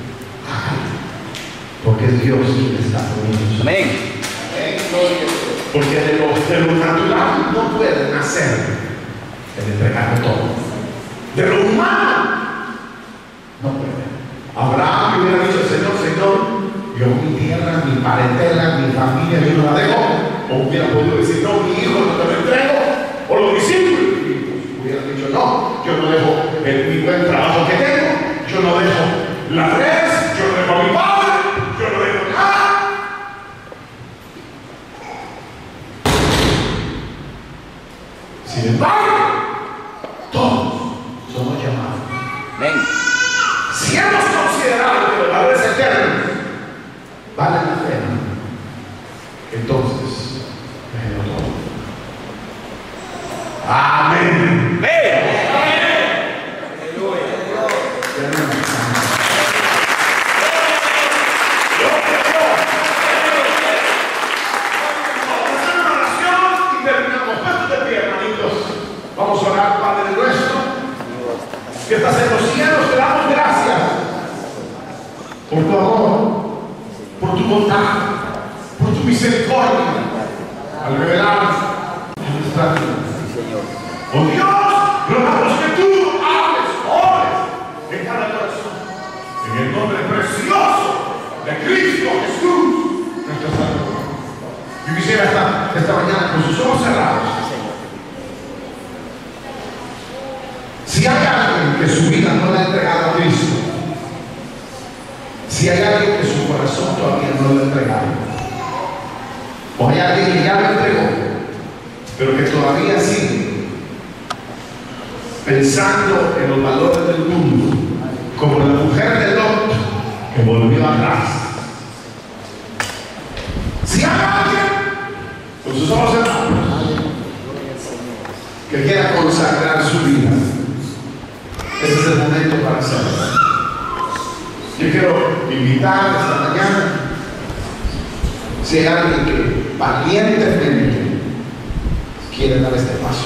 porque es Dios quien está conmigo. Amén. Porque de lo, de lo natural no puede nacer el entregarlo todo. De lo humano no puede. Abraham hubiera dicho: Señor, Señor, yo mi tierra, mi parentela, mi familia, yo no la dejo. O hubiera podido decir: no, mi hijo no te lo entrego. O los discípulos hubieran dicho: no, yo no dejo el, mi buen trabajo que tengo, yo no dejo la res, yo no dejo a mi padre, yo no dejo nada. Sin embargo, todos somos llamados. Amén. Si hemos considerado que los valores eternos valen la pena, entonces déjenlo todo. Amén. Amén. Vamos a orar, Padre nuestro, que estás en los cielos. Te damos gracias por tu amor, por tu bondad, por tu misericordia, al revelar a nuestra vida. Oh Dios, rogamos que tú hables, obres en cada corazón, en el nombre precioso de Cristo Jesús, nuestro Salvador. Yo quisiera estar esta mañana con sus ojos cerrados. Si hay alguien que su vida no la ha entregado a Cristo, si hay alguien que su corazón todavía no lo ha entregado, o hay alguien que ya lo entregó, pero que todavía sigue pensando en los valores del mundo, como la mujer de Lot que volvió atrás. Si hay alguien con sus ojos cerrados que quiera consagrar su vida, ese es el momento para hacerlo. Yo quiero invitar esta mañana, si hay alguien que valientemente quiere dar este paso.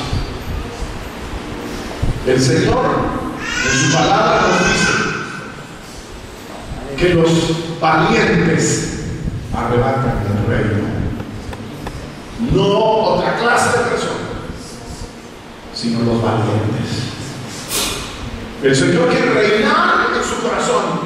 El Señor en su palabra nos dice que los valientes arrebatan el reino. No otra clase de personas, sino los valientes. El Señor quiere reinar en su corazón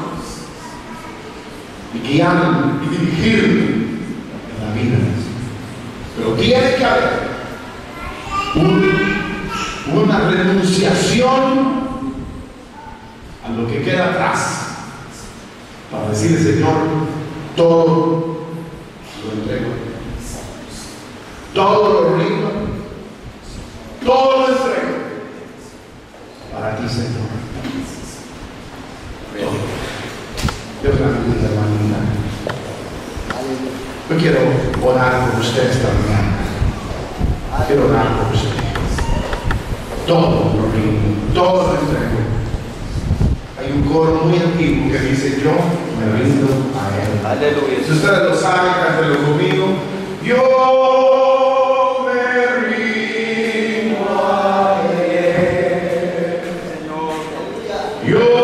y guiar y dirigir en la vida. Pero tiene que haber un, una renunciación a lo que queda atrás para decirle: Señor, todo lo entrego, todo lo rindo Todo lo entrego para ti, Señor. Dios la bendiga, hermanita. Yo quiero orar por usted esta mañana. Quiero orar por usted. Todo lo rindo, todo lo entrego. Hay un coro muy antiguo que dice: yo me rindo a Él. Aleluya. Si ustedes lo saben, cántenlo conmigo. Yo me rindo a Él. Yo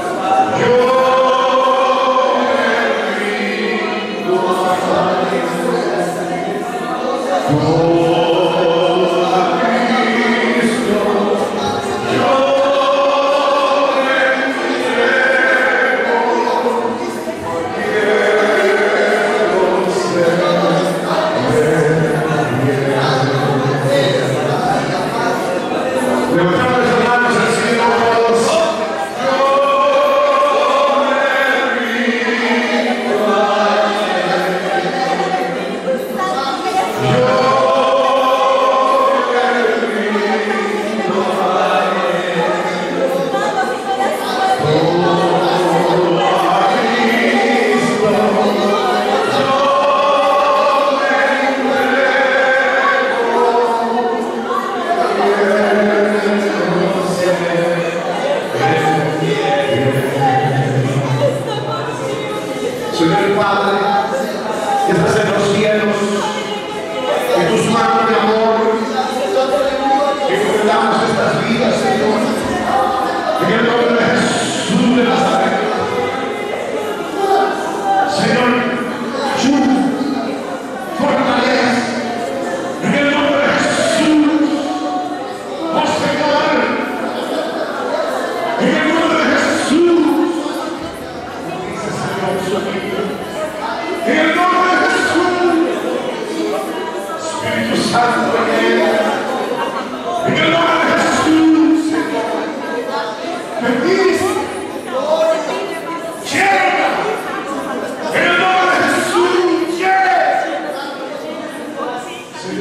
Yo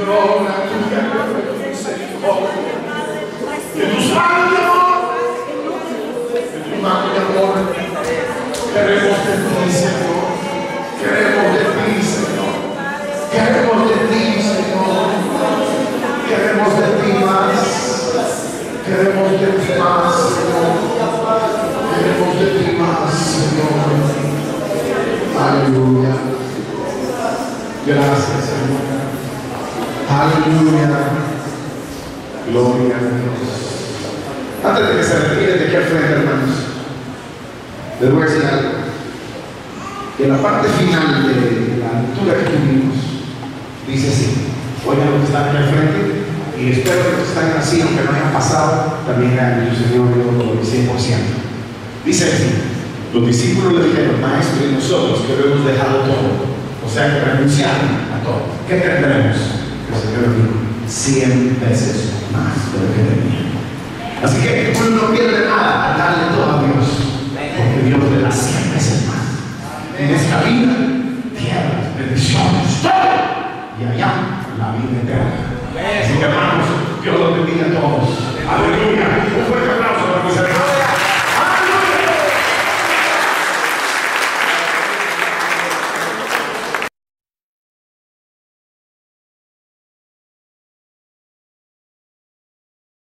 obra tuya, de tu misericordia, de tus manos de amor, de tu mano de amor. Queremos de ti, Señor. Queremos de ti, Señor. Queremos de ti, Señor. Queremos de ti más. Queremos de ti más, Señor. Queremos de ti más, Señor. Aleluya. Gracias, Señor. Aleluya. Gloria a Dios. Antes de que se retire de aquí al frente, hermanos, les voy a decir algo. En la parte final de la lectura que tuvimos, dice así. Oigan los que están aquí al frente, y espero que los que están así, aunque no hayan pasado, también hayan dicho, Señor, yo lo doy cien por ciento. Dice así. Los discípulos le dijeron, maestro, y nosotros que lo hemos dejado todo, o sea que renunciaron a todo, ¿qué tendremos? El Señor dijo, cien veces más de lo que tenía. Así que uno no pierde nada al darle todo a Dios, porque Dios le da cien veces más. En esta vida, tierras, bendiciones, todo, y allá la vida eterna. Así que hermanos, Dios los bendiga a todos. Aleluya.